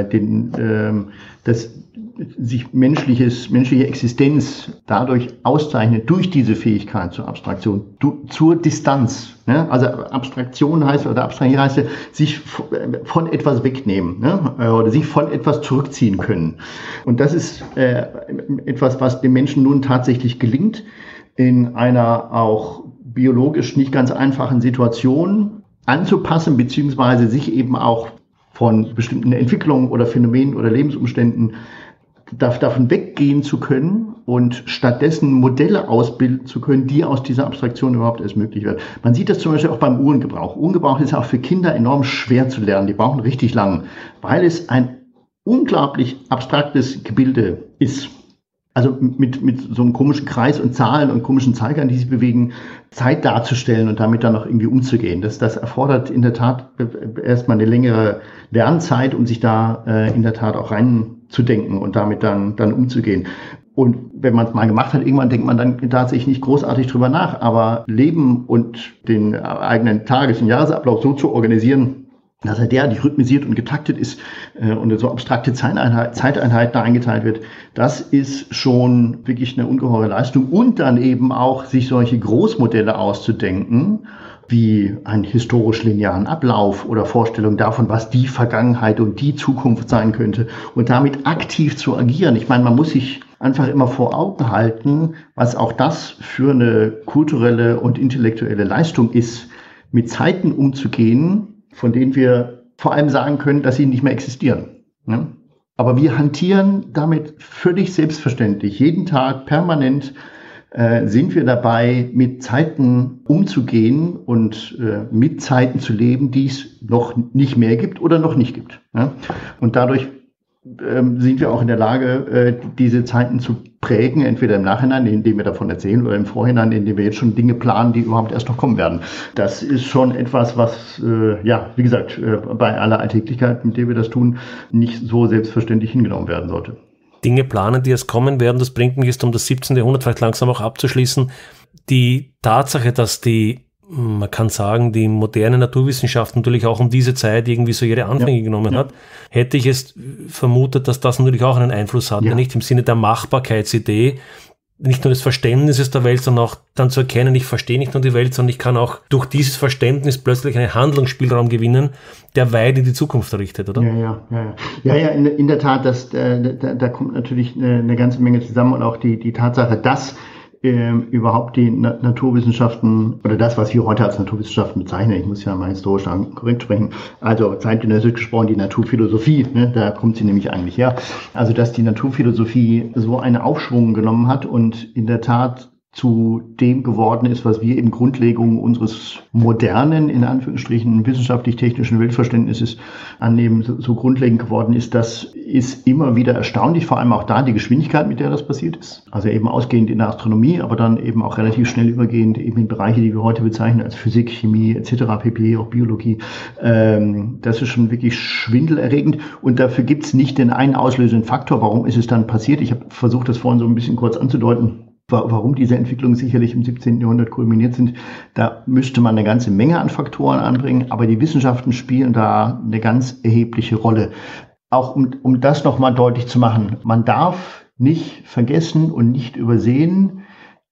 sich menschliche Existenz dadurch auszeichnet, durch diese Fähigkeit zur Abstraktion, zur Distanz. Ne? Also Abstraktion heißt, oder Abstrahieren heißt, sich von etwas wegnehmen, ne? Oder sich von etwas zurückziehen können. Und das ist etwas, was dem Menschen nun tatsächlich gelingt, in einer auch biologisch nicht ganz einfachen Situation anzupassen, beziehungsweise sich eben auch von bestimmten Entwicklungen oder Phänomenen oder Lebensumständen davon weggehen zu können und stattdessen Modelle ausbilden zu können, die aus dieser Abstraktion überhaupt erst möglich werden. Man sieht das zum Beispiel auch beim Uhrengebrauch. Uhrengebrauch ist auch für Kinder enorm schwer zu lernen. Die brauchen richtig lang, weil es ein unglaublich abstraktes Gebilde ist. Also mit so einem komischen Kreis und Zahlen und komischen Zeigern, die sich bewegen, Zeit darzustellen und damit dann auch irgendwie umzugehen. Das erfordert in der Tat erstmal eine längere Lernzeit, um sich da in der Tat auch reinzudenken und damit dann umzugehen. Und wenn man es mal gemacht hat, irgendwann denkt man dann tatsächlich nicht großartig drüber nach, aber Leben und den eigenen Tages- und Jahresablauf so zu organisieren, dass er derartig rhythmisiert und getaktet ist und in so abstrakte Zeiteinheiten eingeteilt wird, das ist schon wirklich eine ungeheure Leistung. Und dann eben auch sich solche Großmodelle auszudenken, wie einen historisch linearen Ablauf oder Vorstellung davon, was die Vergangenheit und die Zukunft sein könnte und damit aktiv zu agieren. Ich meine, man muss sich einfach immer vor Augen halten, was auch das für eine kulturelle und intellektuelle Leistung ist, mit Zeiten umzugehen, von denen wir vor allem sagen können, dass sie nicht mehr existieren. Ne? Aber wir hantieren damit völlig selbstverständlich, jeden Tag permanent sind wir dabei, mit Zeiten umzugehen und mit Zeiten zu leben, die es noch nicht mehr gibt oder noch nicht gibt. Ja? Und dadurch sind wir auch in der Lage, diese Zeiten zu prägen, entweder im Nachhinein, indem wir davon erzählen, oder im Vorhinein, indem wir jetzt schon Dinge planen, die überhaupt erst noch kommen werden. Das ist schon etwas, was, wie gesagt, bei aller Alltäglichkeit, mit der wir das tun, nicht so selbstverständlich hingenommen werden sollte. Dinge planen, die erst kommen werden, das bringt mich jetzt, um das 17. Jahrhundert vielleicht langsam auch abzuschließen. Die Tatsache, dass man kann sagen, die moderne Naturwissenschaft natürlich auch um diese Zeit irgendwie so ihre Anfänge genommen hat, hätte ich es vermutet, dass das natürlich auch einen Einfluss hat, nicht im Sinne der Machbarkeitsidee, nicht nur des Verständnisses der Welt, sondern auch dann zu erkennen, ich verstehe nicht nur die Welt, sondern ich kann auch durch dieses Verständnis plötzlich einen Handlungsspielraum gewinnen, der weit in die Zukunft richtet, oder? Ja, in der Tat, da kommt natürlich eine ganze Menge zusammen und auch die Tatsache, dass überhaupt die Naturwissenschaften oder das, was wir heute als Naturwissenschaften bezeichnen, ich muss ja mal historisch korrekt sprechen, also zeitgenössisch gesprochen die Naturphilosophie, da kommt sie nämlich eigentlich her, also dass die Naturphilosophie so einen Aufschwung genommen hat und in der Tat zu dem geworden ist, was wir eben Grundlegung unseres modernen, in Anführungsstrichen, wissenschaftlich-technischen Weltverständnisses annehmen, so grundlegend geworden ist, das ist immer wieder erstaunlich, vor allem auch da die Geschwindigkeit, mit der das passiert ist. Also eben ausgehend in der Astronomie, aber dann eben auch relativ schnell übergehend eben in Bereiche, die wir heute bezeichnen als Physik, Chemie etc., pp., auch Biologie. Das ist schon wirklich schwindelerregend und dafür gibt es nicht den einen auslösenden Faktor. Warum ist es dann passiert? Ich habe versucht, das vorhin so ein bisschen kurz anzudeuten. Warum diese Entwicklungen sicherlich im 17. Jahrhundert kulminiert sind, da müsste man eine ganze Menge an Faktoren anbringen, aber die Wissenschaften spielen da eine ganz erhebliche Rolle. Auch um das nochmal deutlich zu machen, man darf nicht vergessen und nicht übersehen,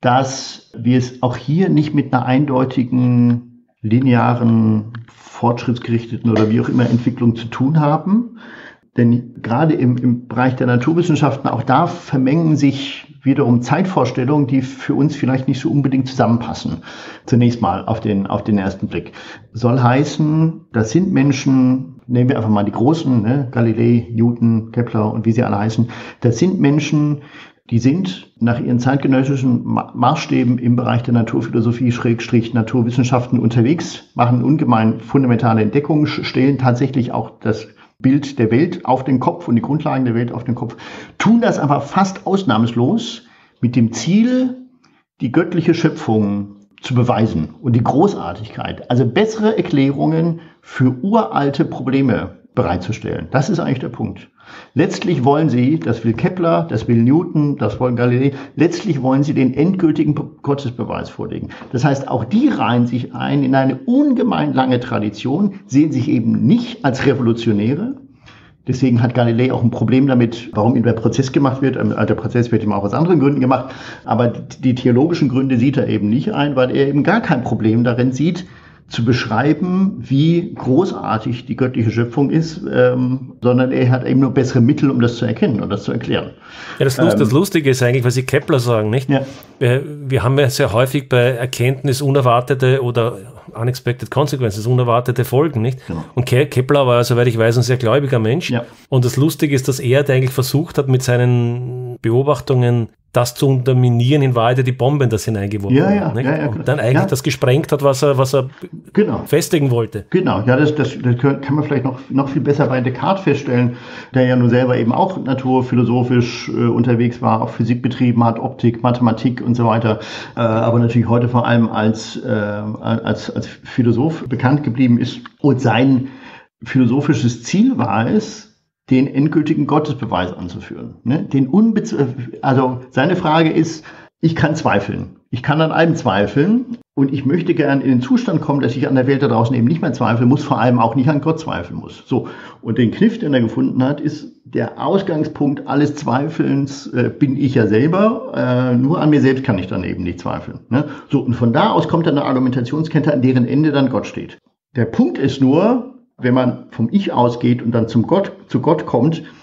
dass wir es auch hier nicht mit einer eindeutigen, linearen, fortschrittsgerichteten oder wie auch immer Entwicklung zu tun haben. Denn gerade im Bereich der Naturwissenschaften, auch da vermengen sich wiederum Zeitvorstellungen, die für uns vielleicht nicht so unbedingt zusammenpassen. Zunächst mal auf den ersten Blick. Soll heißen, das sind Menschen, nehmen wir einfach mal die Großen, Galilei, Newton, Kepler und wie sie alle heißen, das sind Menschen, die sind nach ihren zeitgenössischen Maßstäben im Bereich der Naturphilosophie, Naturwissenschaften unterwegs, machen ungemein fundamentale Entdeckungen, stellen tatsächlich auch das Bild der Welt auf den Kopf und die Grundlagen der Welt auf den Kopf, tun das aber fast ausnahmslos mit dem Ziel, die göttliche Schöpfung zu beweisen und die Großartigkeit, also bessere Erklärungen für uralte Probleme bereitzustellen. Das ist eigentlich der Punkt. Letztlich wollen sie, das will Kepler, das will Newton, das wollen Galilei, letztlich wollen sie den endgültigen Gottesbeweis vorlegen. Das heißt, auch die reihen sich ein in eine ungemein lange Tradition, sehen sich eben nicht als Revolutionäre. Deswegen hat Galilei auch ein Problem damit, warum ihm der Prozess gemacht wird. Der Prozess wird ihm auch aus anderen Gründen gemacht. Aber die theologischen Gründe sieht er eben nicht ein, weil er eben gar kein Problem darin sieht, zu beschreiben, wie großartig die göttliche Schöpfung ist, sondern er hat eben nur bessere Mittel, um das zu erkennen und das zu erklären. Ja, das Lustige ist eigentlich, was Sie Kepler sagen, nicht? Ja. Wir haben ja sehr häufig bei Erkenntnis unerwartete oder unexpected consequences, unerwartete Folgen, nicht? Genau. Und Kepler war, soweit ich weiß, ein sehr gläubiger Mensch. Ja. Und das Lustige ist, dass er eigentlich versucht hat, mit seinen Beobachtungen das zu unterminieren, in Wahrheit die Bombe in das hineingeworfen hat. Und dann eigentlich das gesprengt hat, was er festigen wollte. Genau, ja, das kann man vielleicht noch viel besser bei Descartes feststellen, der ja nun selber eben auch naturphilosophisch unterwegs war, auch Physik betrieben hat, Optik, Mathematik und so weiter, aber natürlich heute vor allem als Philosoph bekannt geblieben ist. Und sein philosophisches Ziel war es, den endgültigen Gottesbeweis anzuführen. Also seine Frage ist, ich kann zweifeln. Ich kann an allem zweifeln und ich möchte gern in den Zustand kommen, dass ich an der Welt da draußen eben nicht mehr zweifeln muss, vor allem auch nicht an Gott zweifeln muss. So. Und den Kniff, den er gefunden hat, ist, der Ausgangspunkt alles Zweifelns bin ich ja selber. Nur an mir selbst kann ich dann eben nicht zweifeln. So. Und von da aus kommt dann eine Argumentationskette, an deren Ende dann Gott steht. Der Punkt ist nur, wenn man vom Ich ausgeht und dann zu Gott kommt,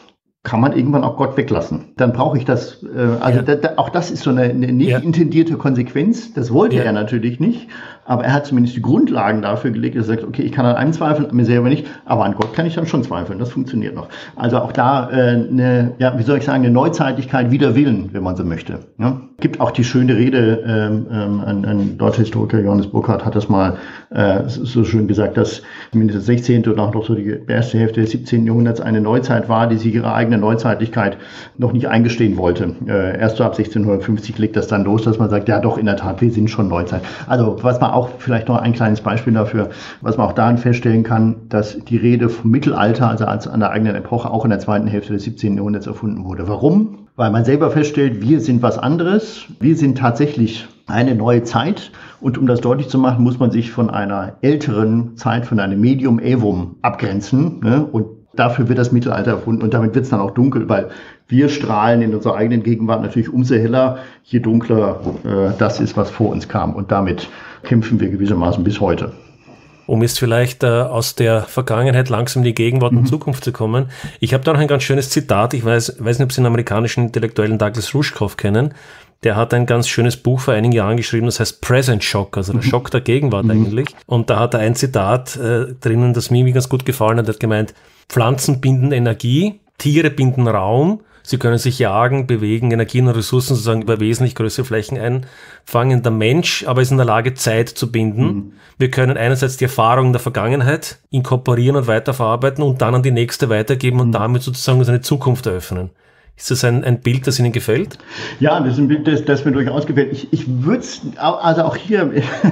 kann man irgendwann auch Gott weglassen. Dann brauche ich das, auch das ist so eine nicht intendierte Konsequenz. Das wollte er natürlich nicht, aber er hat zumindest die Grundlagen dafür gelegt, dass er sagt, okay, ich kann an einem zweifeln, an mir selber nicht, aber an Gott kann ich dann schon zweifeln. Das funktioniert noch. Also auch da eine Neuzeitigkeit wider Willen, wenn man so möchte. Ja? Gibt auch die schöne Rede, ein deutscher Historiker, Johannes Burckhardt, hat das mal so schön gesagt, dass zumindest das 16. und auch noch so die erste Hälfte des 17. Jahrhunderts eine Neuzeit war, die sich ihre eigene Neuzeitlichkeit noch nicht eingestehen wollte. Erst so ab 1650 legt das dann los, dass man sagt, ja doch, in der Tat, wir sind schon Neuzeit. Also was man auch, vielleicht noch ein kleines Beispiel dafür, was man auch daran feststellen kann, dass die Rede vom Mittelalter, also als an der eigenen Epoche, auch in der zweiten Hälfte des 17. Jahrhunderts erfunden wurde. Warum? Weil man selber feststellt, wir sind was anderes, wir sind tatsächlich eine neue Zeit. Und um das deutlich zu machen, muss man sich von einer älteren Zeit, von einem Medium Aevum abgrenzen. Ne? Und dafür wird das Mittelalter erfunden und damit wird es dann auch dunkel, weil wir strahlen in unserer eigenen Gegenwart natürlich umso heller, je dunkler das ist, was vor uns kam. Und damit kämpfen wir gewissermaßen bis heute. Um jetzt vielleicht aus der Vergangenheit langsam in die Gegenwart und Zukunft zu kommen. Ich habe da noch ein ganz schönes Zitat. Ich weiß nicht, ob Sie den amerikanischen Intellektuellen Douglas Rushkoff kennen. Der hat ein ganz schönes Buch vor einigen Jahren geschrieben, das heißt Present Shock, also der Schock der Gegenwart eigentlich. Und da hat er ein Zitat drinnen, das mir ganz gut gefallen hat. Er hat gemeint, Pflanzen binden Energie, Tiere binden Raum, sie können sich jagen, bewegen, Energien und Ressourcen sozusagen über wesentlich größere Flächen einfangen. Der Mensch aber ist in der Lage, Zeit zu binden. Wir können einerseits die Erfahrungen der Vergangenheit inkorporieren und weiterverarbeiten und dann an die nächste weitergeben und damit sozusagen eine Zukunft eröffnen. Ist das ein Bild, das Ihnen gefällt? Ja, das ist ein Bild, das mir durchaus gefällt. Ich würde es, also auch hier,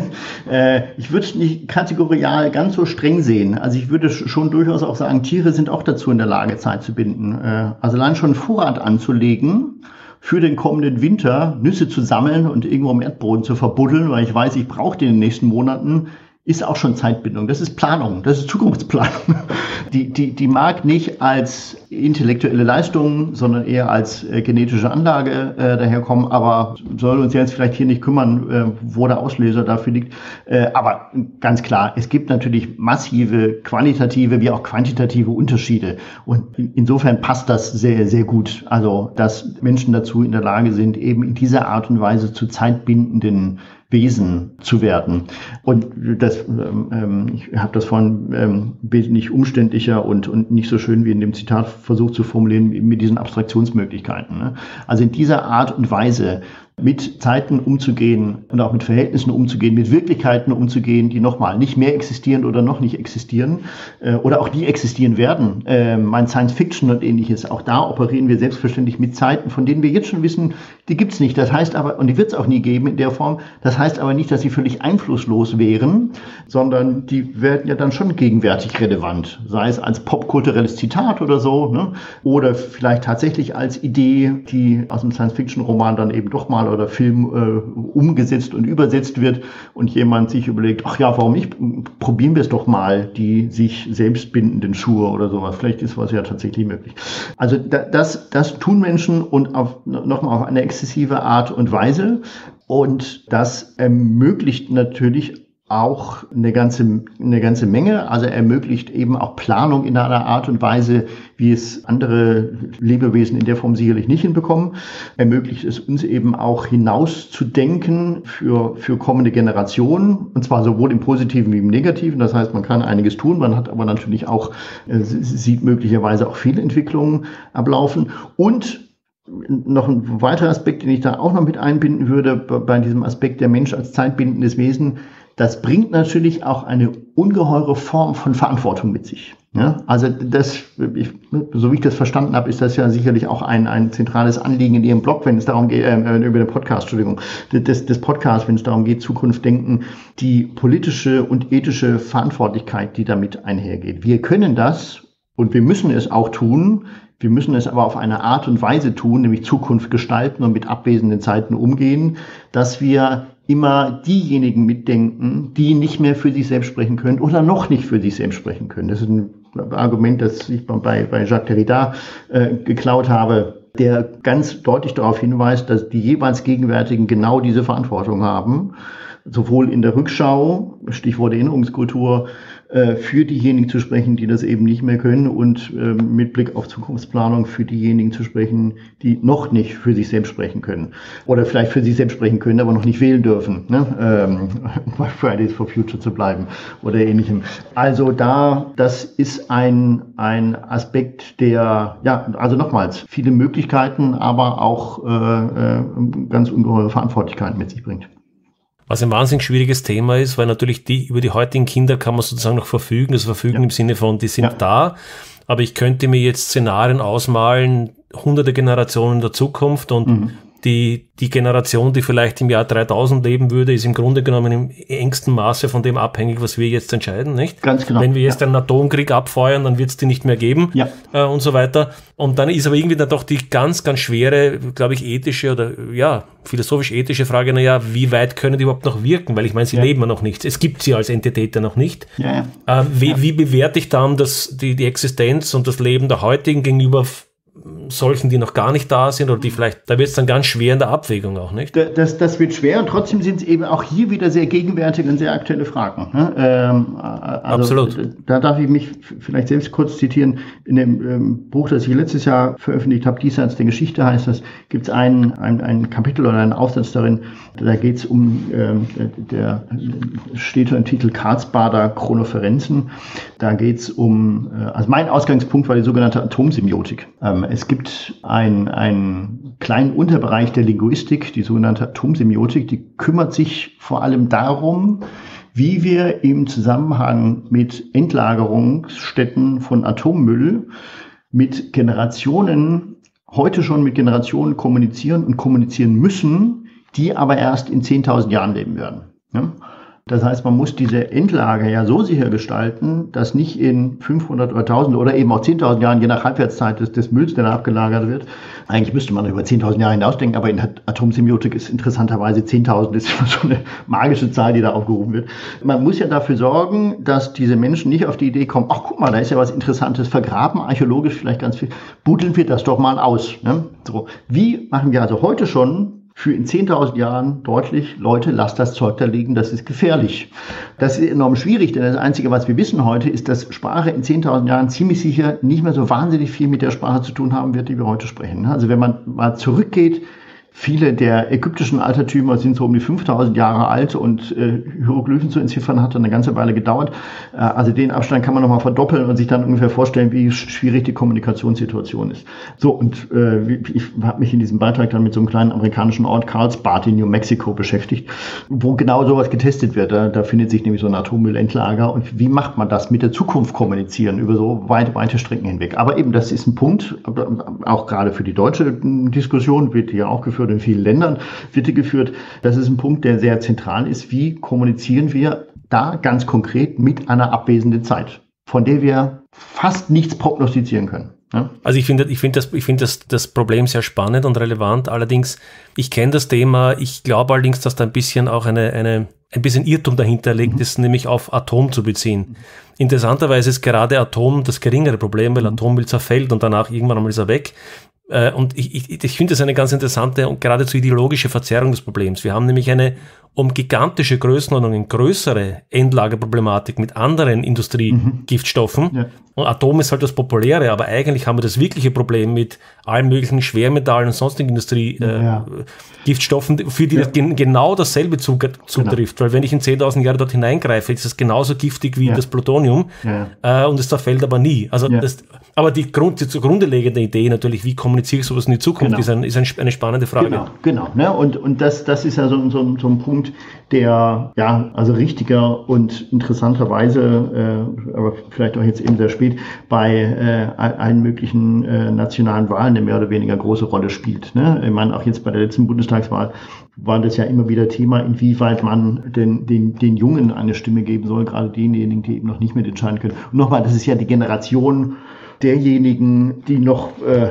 ich würde es nicht kategorial ganz so streng sehen. Also ich würde schon durchaus auch sagen, Tiere sind auch dazu in der Lage, Zeit zu binden. Also allein schon Vorrat anzulegen, für den kommenden Winter Nüsse zu sammeln und irgendwo am Erdboden zu verbuddeln, weil ich weiß, ich brauche die in den nächsten Monaten, ist auch schon Zeitbindung. Das ist Planung, das ist Zukunftsplanung. Die mag nicht als intellektuelle Leistung, sondern eher als genetische Anlage daherkommen, aber soll uns jetzt vielleicht hier nicht kümmern, wo der Auslöser dafür liegt. Aber ganz klar, es gibt natürlich massive qualitative wie auch quantitative Unterschiede. Und insofern passt das sehr, sehr gut. Also, dass Menschen dazu in der Lage sind, eben in dieser Art und Weise zu zeitbindenden Wesen zu werden. Und das, ich habe das vorhin wesentlich umständlicher und nicht so schön wie in dem Zitat versucht zu formulieren, mit diesen Abstraktionsmöglichkeiten. Ne? Also in dieser Art und Weise mit Zeiten umzugehen und auch mit Verhältnissen umzugehen, mit Wirklichkeiten umzugehen, die nochmal nicht mehr existieren oder noch nicht existieren oder auch die existieren werden. Mein Science Fiction und ähnliches, auch da operieren wir selbstverständlich mit Zeiten, von denen wir jetzt schon wissen, die gibt's nicht. Das heißt aber, und die wird es auch nie geben in der Form, das heißt aber nicht, dass sie völlig einflusslos wären, sondern die werden ja dann schon gegenwärtig relevant, sei es als popkulturelles Zitat oder so, ne? Oder vielleicht tatsächlich als Idee, die aus dem Science-Fiction-Roman dann eben doch mal oder Film umgesetzt und übersetzt wird und jemand sich überlegt, ach ja, warum nicht, probieren wir es doch mal, die sich selbst bindenden Schuhe oder sowas. Vielleicht ist was ja tatsächlich möglich. Also das tun Menschen und nochmal auf eine exzessive Art und Weise und das ermöglicht natürlich auch eine ganze Menge, also ermöglicht eben auch Planung in einer Art und Weise, wie es andere Lebewesen in der Form sicherlich nicht hinbekommen. Ermöglicht es uns eben auch hinauszudenken für kommende Generationen, und zwar sowohl im Positiven wie im Negativen. Das heißt, man kann einiges tun, man hat aber natürlich auch, sieht möglicherweise auch Fehlentwicklungen ablaufen. Und noch ein weiterer Aspekt, den ich da auch noch mit einbinden würde, bei diesem Aspekt der Mensch als zeitbindendes Wesen, das bringt natürlich auch eine ungeheure Form von Verantwortung mit sich. Ja, also so wie ich das verstanden habe, ist das ja sicherlich auch ein zentrales Anliegen in Ihrem Blog, wenn es darum geht, über den Podcast, Entschuldigung, des Podcasts, wenn es darum geht, Zukunft denken, die politische und ethische Verantwortlichkeit, die damit einhergeht. Wir können das und wir müssen es auch tun. Wir müssen es aber auf eine Art und Weise tun, nämlich Zukunft gestalten und mit abwesenden Zeiten umgehen, dass wir immer diejenigen mitdenken, die nicht mehr für sich selbst sprechen können oder noch nicht für sich selbst sprechen können. Das ist ein Argument, das ich bei Jacques Derrida geklaut habe, der ganz deutlich darauf hinweist, dass die jeweils Gegenwärtigen genau diese Verantwortung haben, sowohl in der Rückschau, Stichwort Erinnerungskultur, für diejenigen zu sprechen, die das eben nicht mehr können und mit Blick auf Zukunftsplanung für diejenigen zu sprechen, die noch nicht für sich selbst sprechen können oder vielleicht für sich selbst sprechen können, aber noch nicht wählen dürfen, ne? Bei Fridays for Future zu bleiben oder ähnlichem. Also das ist ein Aspekt, der, ja, also nochmals, viele Möglichkeiten, aber auch ganz ungeheure Verantwortlichkeiten mit sich bringt. Was ein wahnsinnig schwieriges Thema ist, weil natürlich über die heutigen Kinder kann man sozusagen noch verfügen, also verfügen im Sinne von, die sind da, aber ich könnte mir jetzt Szenarien ausmalen, hunderte Generationen in der Zukunft und die Generation, die vielleicht im Jahr 3000 leben würde, ist im Grunde genommen im engsten Maße von dem abhängig, was wir jetzt entscheiden, nicht? Ganz genau. Wenn wir jetzt einen Atomkrieg abfeuern, dann wird es die nicht mehr geben und so weiter. Und dann ist aber irgendwie dann doch die ganz, ganz schwere, glaube ich, ethische oder philosophisch-ethische Frage, wie weit können die überhaupt noch wirken? Weil ich meine, sie leben ja noch nicht. Es gibt sie als Entität ja noch nicht. Wie bewerte ich dann die Existenz und das Leben der heutigen gegenüber solchen, die noch gar nicht da sind oder die vielleicht, da wird es dann ganz schwer in der Abwägung auch, nicht? Das wird schwer und trotzdem sind es eben auch hier wieder sehr gegenwärtige und sehr aktuelle Fragen. Ne? Absolut. Da darf ich mich vielleicht selbst kurz zitieren. In dem Buch, das ich letztes Jahr veröffentlicht habe, Diesseits der Geschichte heißt das, gibt es ein Kapitel oder einen Aufsatz darin, da geht es der steht im Titel Karlsbader Chronoferenzen. Da geht es also mein Ausgangspunkt war die sogenannte Atomsemiotik. Es gibt einen kleinen Unterbereich der Linguistik, die sogenannte Atomsemiotik, die kümmert sich vor allem darum, wie wir im Zusammenhang mit Endlagerungsstätten von Atommüll heute schon mit Generationen kommunizieren und kommunizieren müssen, die aber erst in 10.000 Jahren leben werden. Ja? Das heißt, man muss diese Endlager ja so sicher gestalten, dass nicht in 500 oder 1000 oder eben auch 10.000 Jahren, je nach Halbwertszeit des Mülls, der da abgelagert wird. Eigentlich müsste man über 10.000 Jahre hinausdenken, aber in der Atomsemiotik ist interessanterweise 10.000 ist immer so eine magische Zahl, die da aufgerufen wird. Man muss ja dafür sorgen, dass diese Menschen nicht auf die Idee kommen, ach guck mal, da ist ja was Interessantes vergraben, archäologisch vielleicht ganz viel, buddeln wir das doch mal aus. Ne? So, wie machen wir also heute schon für in 10.000 Jahren deutlich, Leute, lasst das Zeug da liegen, das ist gefährlich. Das ist enorm schwierig, denn das Einzige, was wir wissen heute, ist, dass Sprache in 10.000 Jahren ziemlich sicher nicht mehr so wahnsinnig viel mit der Sprache zu tun haben wird, die wir heute sprechen. Also wenn man mal zurückgeht, viele der ägyptischen Altertümer sind so um die 5.000 Jahre alt und Hieroglyphen zu entziffern hat dann eine ganze Weile gedauert. Also den Abstand kann man nochmal verdoppeln und sich dann ungefähr vorstellen, wie schwierig die Kommunikationssituation ist. So, und ich habe mich in diesem Beitrag dann mit so einem kleinen amerikanischen Ort, Carlsbad in New Mexico, beschäftigt, wo genau sowas getestet wird. Da findet sich nämlich so ein Atommüllendlager. Und wie macht man das mit der Zukunft kommunizieren über so weite Strecken hinweg? Aber eben, das ist ein Punkt, auch gerade für die deutsche Diskussion wird hier auch geführt, in vielen Ländern wird die geführt. Das ist ein Punkt, der sehr zentral ist. Wie kommunizieren wir da ganz konkret mit einer abwesenden Zeit, von der wir fast nichts prognostizieren können? Ja? Also ich finde das Problem sehr spannend und relevant. Allerdings, ich kenne das Thema. Ich glaube allerdings, dass da ein bisschen auch ein bisschen Irrtum dahinter liegt, ist nämlich auf Atom zu beziehen. Interessanterweise ist gerade Atom das geringere Problem, weil Atommüll zerfällt und danach irgendwann einmal ist er weg. Und ich finde das eine ganz interessante und geradezu ideologische Verzerrung des Problems. Wir haben nämlich eine um gigantische Größenordnungen größere Endlagerproblematik mit anderen Industriegiftstoffen. Ja. Und Atom ist halt das Populäre, aber eigentlich haben wir das wirkliche Problem mit allen möglichen Schwermetallen und sonstigen Industriegiftstoffen, für die das genau dasselbe zutrifft. Weil wenn ich in 10.000 Jahre dort hineingreife, ist es genauso giftig wie das Plutonium und es zerfällt aber nie. Also aber die zugrunde liegende Idee natürlich, wie kommuniziere ich sowas in die Zukunft, ist eine spannende Frage. Genau. Ne? Und das ist ja so ein Punkt, der also richtiger und interessanterweise, aber vielleicht auch jetzt eben sehr spät, bei allen möglichen nationalen Wahlen eine mehr oder weniger große Rolle spielt. Ne? Ich meine, auch jetzt bei der letzten Bundestagswahl war das ja immer wieder Thema, inwieweit man den Jungen eine Stimme geben soll, gerade denjenigen, die eben noch nicht mitentscheiden können. Und nochmal, das ist ja die Generation derjenigen, die noch,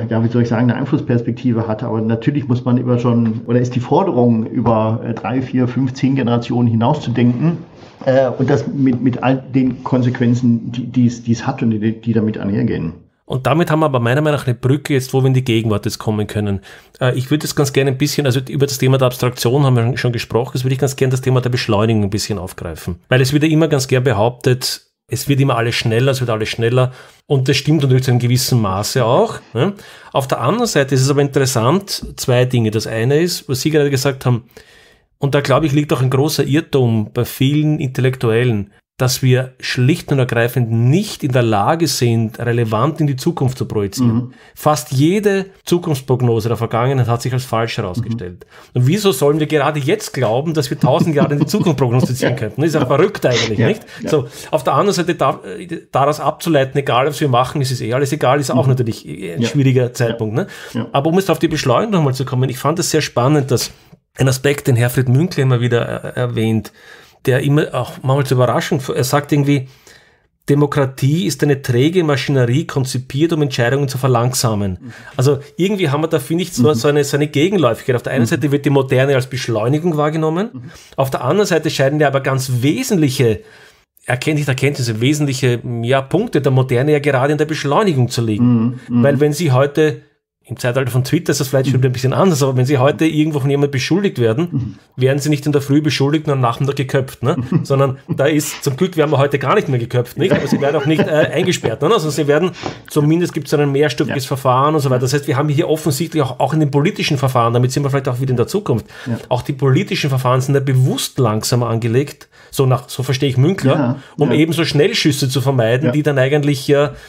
eine Einflussperspektive hat. Aber natürlich muss man ist die Forderung, über 3, 4, 5, 10 Generationen hinauszudenken und das mit all den Konsequenzen, die es hat und die damit einhergehen. Und damit haben wir aber meiner Meinung nach eine Brücke jetzt, wo wir in die Gegenwart jetzt kommen können. Ich würde jetzt ganz gerne ein bisschen, also über das Thema der Abstraktion haben wir schon gesprochen, jetzt würde ich ganz gerne das Thema der Beschleunigung ein bisschen aufgreifen. Weil es wird ja immer ganz gern behauptet, es wird immer alles schneller, es wird alles schneller und das stimmt natürlich zu einem gewissen Maße auch. Ne? Auf der anderen Seite ist es aber interessant, zwei Dinge. Das eine ist, was Sie gerade gesagt haben, und da glaube ich, liegt auch ein großer Irrtum bei vielen Intellektuellen, dass wir schlicht und ergreifend nicht in der Lage sind, relevant in die Zukunft zu projizieren. Fast jede Zukunftsprognose der Vergangenheit hat sich als falsch herausgestellt. Und wieso sollen wir gerade jetzt glauben, dass wir 1000 Jahre in die Zukunft prognostizieren könnten? Das ist ja verrückt eigentlich, nicht? Ja. So, auf der anderen Seite daraus abzuleiten, egal was wir machen, ist es alles egal, ist auch natürlich ein schwieriger Zeitpunkt. Ne? Ja. Aber um jetzt auf die Beschleunigung nochmal zu kommen, ich fand es sehr spannend, dass ein Aspekt, den Herfried Münkler immer wieder erwähnt, der immer auch manchmal zur Überraschung, er sagt irgendwie, Demokratie ist eine träge Maschinerie konzipiert, um Entscheidungen zu verlangsamen. Also irgendwie haben wir da, finde ich, so eine Gegenläufigkeit. Auf der einen Seite wird die Moderne als Beschleunigung wahrgenommen, auf der anderen Seite scheinen ja aber ganz wesentliche Erkenntnisse, wesentliche Punkte der Moderne ja gerade in der Beschleunigung zu liegen. Weil wenn Sie heute im Zeitalter von Twitter ist das vielleicht schon ein bisschen anders, aber wenn Sie heute irgendwo von jemandem beschuldigt werden, werden Sie nicht in der Früh beschuldigt und am Nachmittag geköpft, ne? Sondern da ist, zum Glück werden wir heute gar nicht mehr geköpft, nicht? Aber Sie werden auch nicht eingesperrt, ne? Also Sie werden, zumindest gibt es ein mehrstufiges Verfahren und so weiter. Das heißt, wir haben hier offensichtlich auch in den politischen Verfahren, damit sind wir vielleicht auch wieder in der Zukunft, auch die politischen Verfahren sind ja bewusst langsamer angelegt, so verstehe ich Münkler, um eben so Schnellschüsse zu vermeiden, die dann eigentlich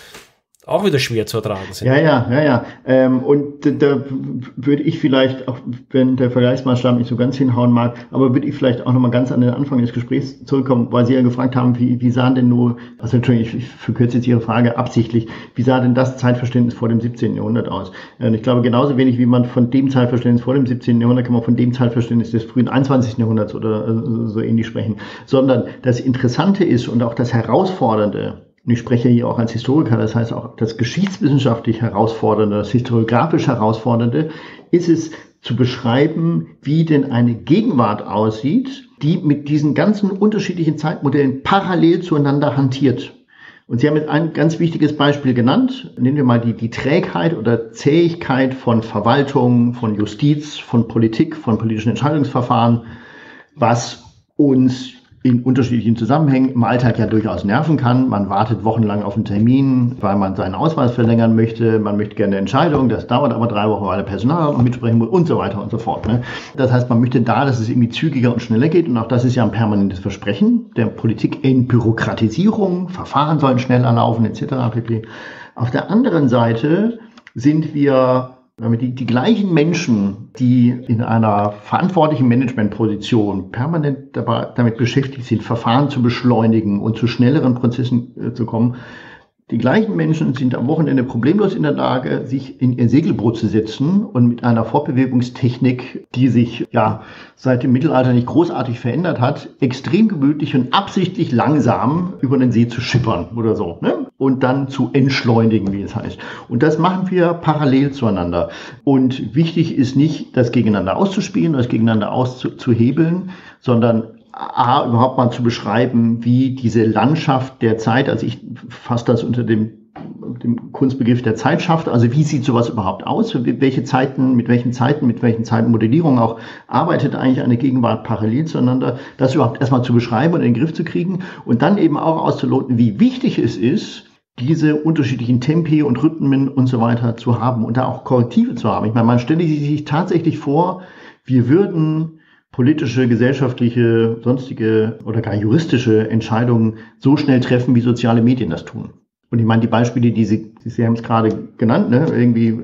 auch wieder schwer zu ertragen sind. Ja. Und da würde ich vielleicht, auch wenn der Vergleichsmaßstab nicht so ganz hinhauen mag, aber würde ich vielleicht auch nochmal ganz an den Anfang des Gesprächs zurückkommen, weil Sie ja gefragt haben, wie sahen denn nur, also Entschuldigung, ich verkürze jetzt Ihre Frage absichtlich, wie sah denn das Zeitverständnis vor dem 17. Jahrhundert aus? Und ich glaube, genauso wenig wie man von dem Zeitverständnis vor dem 17. Jahrhundert kann man von dem Zeitverständnis des frühen 21. Jahrhunderts oder so ähnlich sprechen, sondern das Interessante ist und auch das Herausfordernde, und ich spreche hier auch als Historiker, das heißt auch das geschichtswissenschaftlich Herausfordernde, das historiografisch Herausfordernde, ist es zu beschreiben, wie denn eine Gegenwart aussieht, die mit diesen ganzen unterschiedlichen Zeitmodellen parallel zueinander hantiert. Und Sie haben jetzt ein ganz wichtiges Beispiel genannt. Nehmen wir mal die Trägheit oder Zähigkeit von Verwaltung, von Justiz, von Politik, von politischen Entscheidungsverfahren, was uns in unterschiedlichen Zusammenhängen im Alltag ja durchaus nerven kann. Man wartet wochenlang auf einen Termin, weil man seinen Ausweis verlängern möchte. Man möchte gerne eine Entscheidung, das dauert aber 3 Wochen, weil der Personal noch mitsprechen muss und so weiter und so fort. Ne? Das heißt, man möchte dass es irgendwie zügiger und schneller geht. Und auch das ist ja ein permanentes Versprechen der Politik in Bürokratisierung. Verfahren sollen schneller laufen etc. pp. Auf der anderen Seite sind wir die gleichen Menschen, die in einer verantwortlichen Managementposition permanent damit beschäftigt sind, Verfahren zu beschleunigen und zu schnelleren Prozessen zu kommen, die gleichen Menschen sind am Wochenende problemlos in der Lage, sich in ihr Segelboot zu setzen und mit einer Fortbewegungstechnik, die sich seit dem Mittelalter nicht großartig verändert hat, extrem gemütlich und absichtlich langsam über den See zu schippern oder so, ne? Und dann zu entschleunigen, wie es heißt. Und das machen wir parallel zueinander. Und wichtig ist nicht, das gegeneinander auszuspielen, das gegeneinander auszuhebeln, sondern überhaupt mal zu beschreiben, wie diese Landschaft der Zeit, also ich fasse das unter dem Kunstbegriff der Zeitschaft, also wie sieht sowas überhaupt aus, mit welchen Zeitenmodellierungen auch arbeitet eigentlich eine Gegenwart parallel zueinander, das überhaupt erstmal zu beschreiben und in den Griff zu kriegen und dann eben auch auszuloten, wie wichtig es ist, diese unterschiedlichen Tempi und Rhythmen und so weiter zu haben und da auch Korrektive zu haben. Ich meine, man stelle sich tatsächlich vor, wir würden politische, gesellschaftliche, sonstige oder gar juristische Entscheidungen so schnell treffen, wie soziale Medien das tun. Und ich meine, die Beispiele, Sie haben es gerade genannt, ne? Irgendwie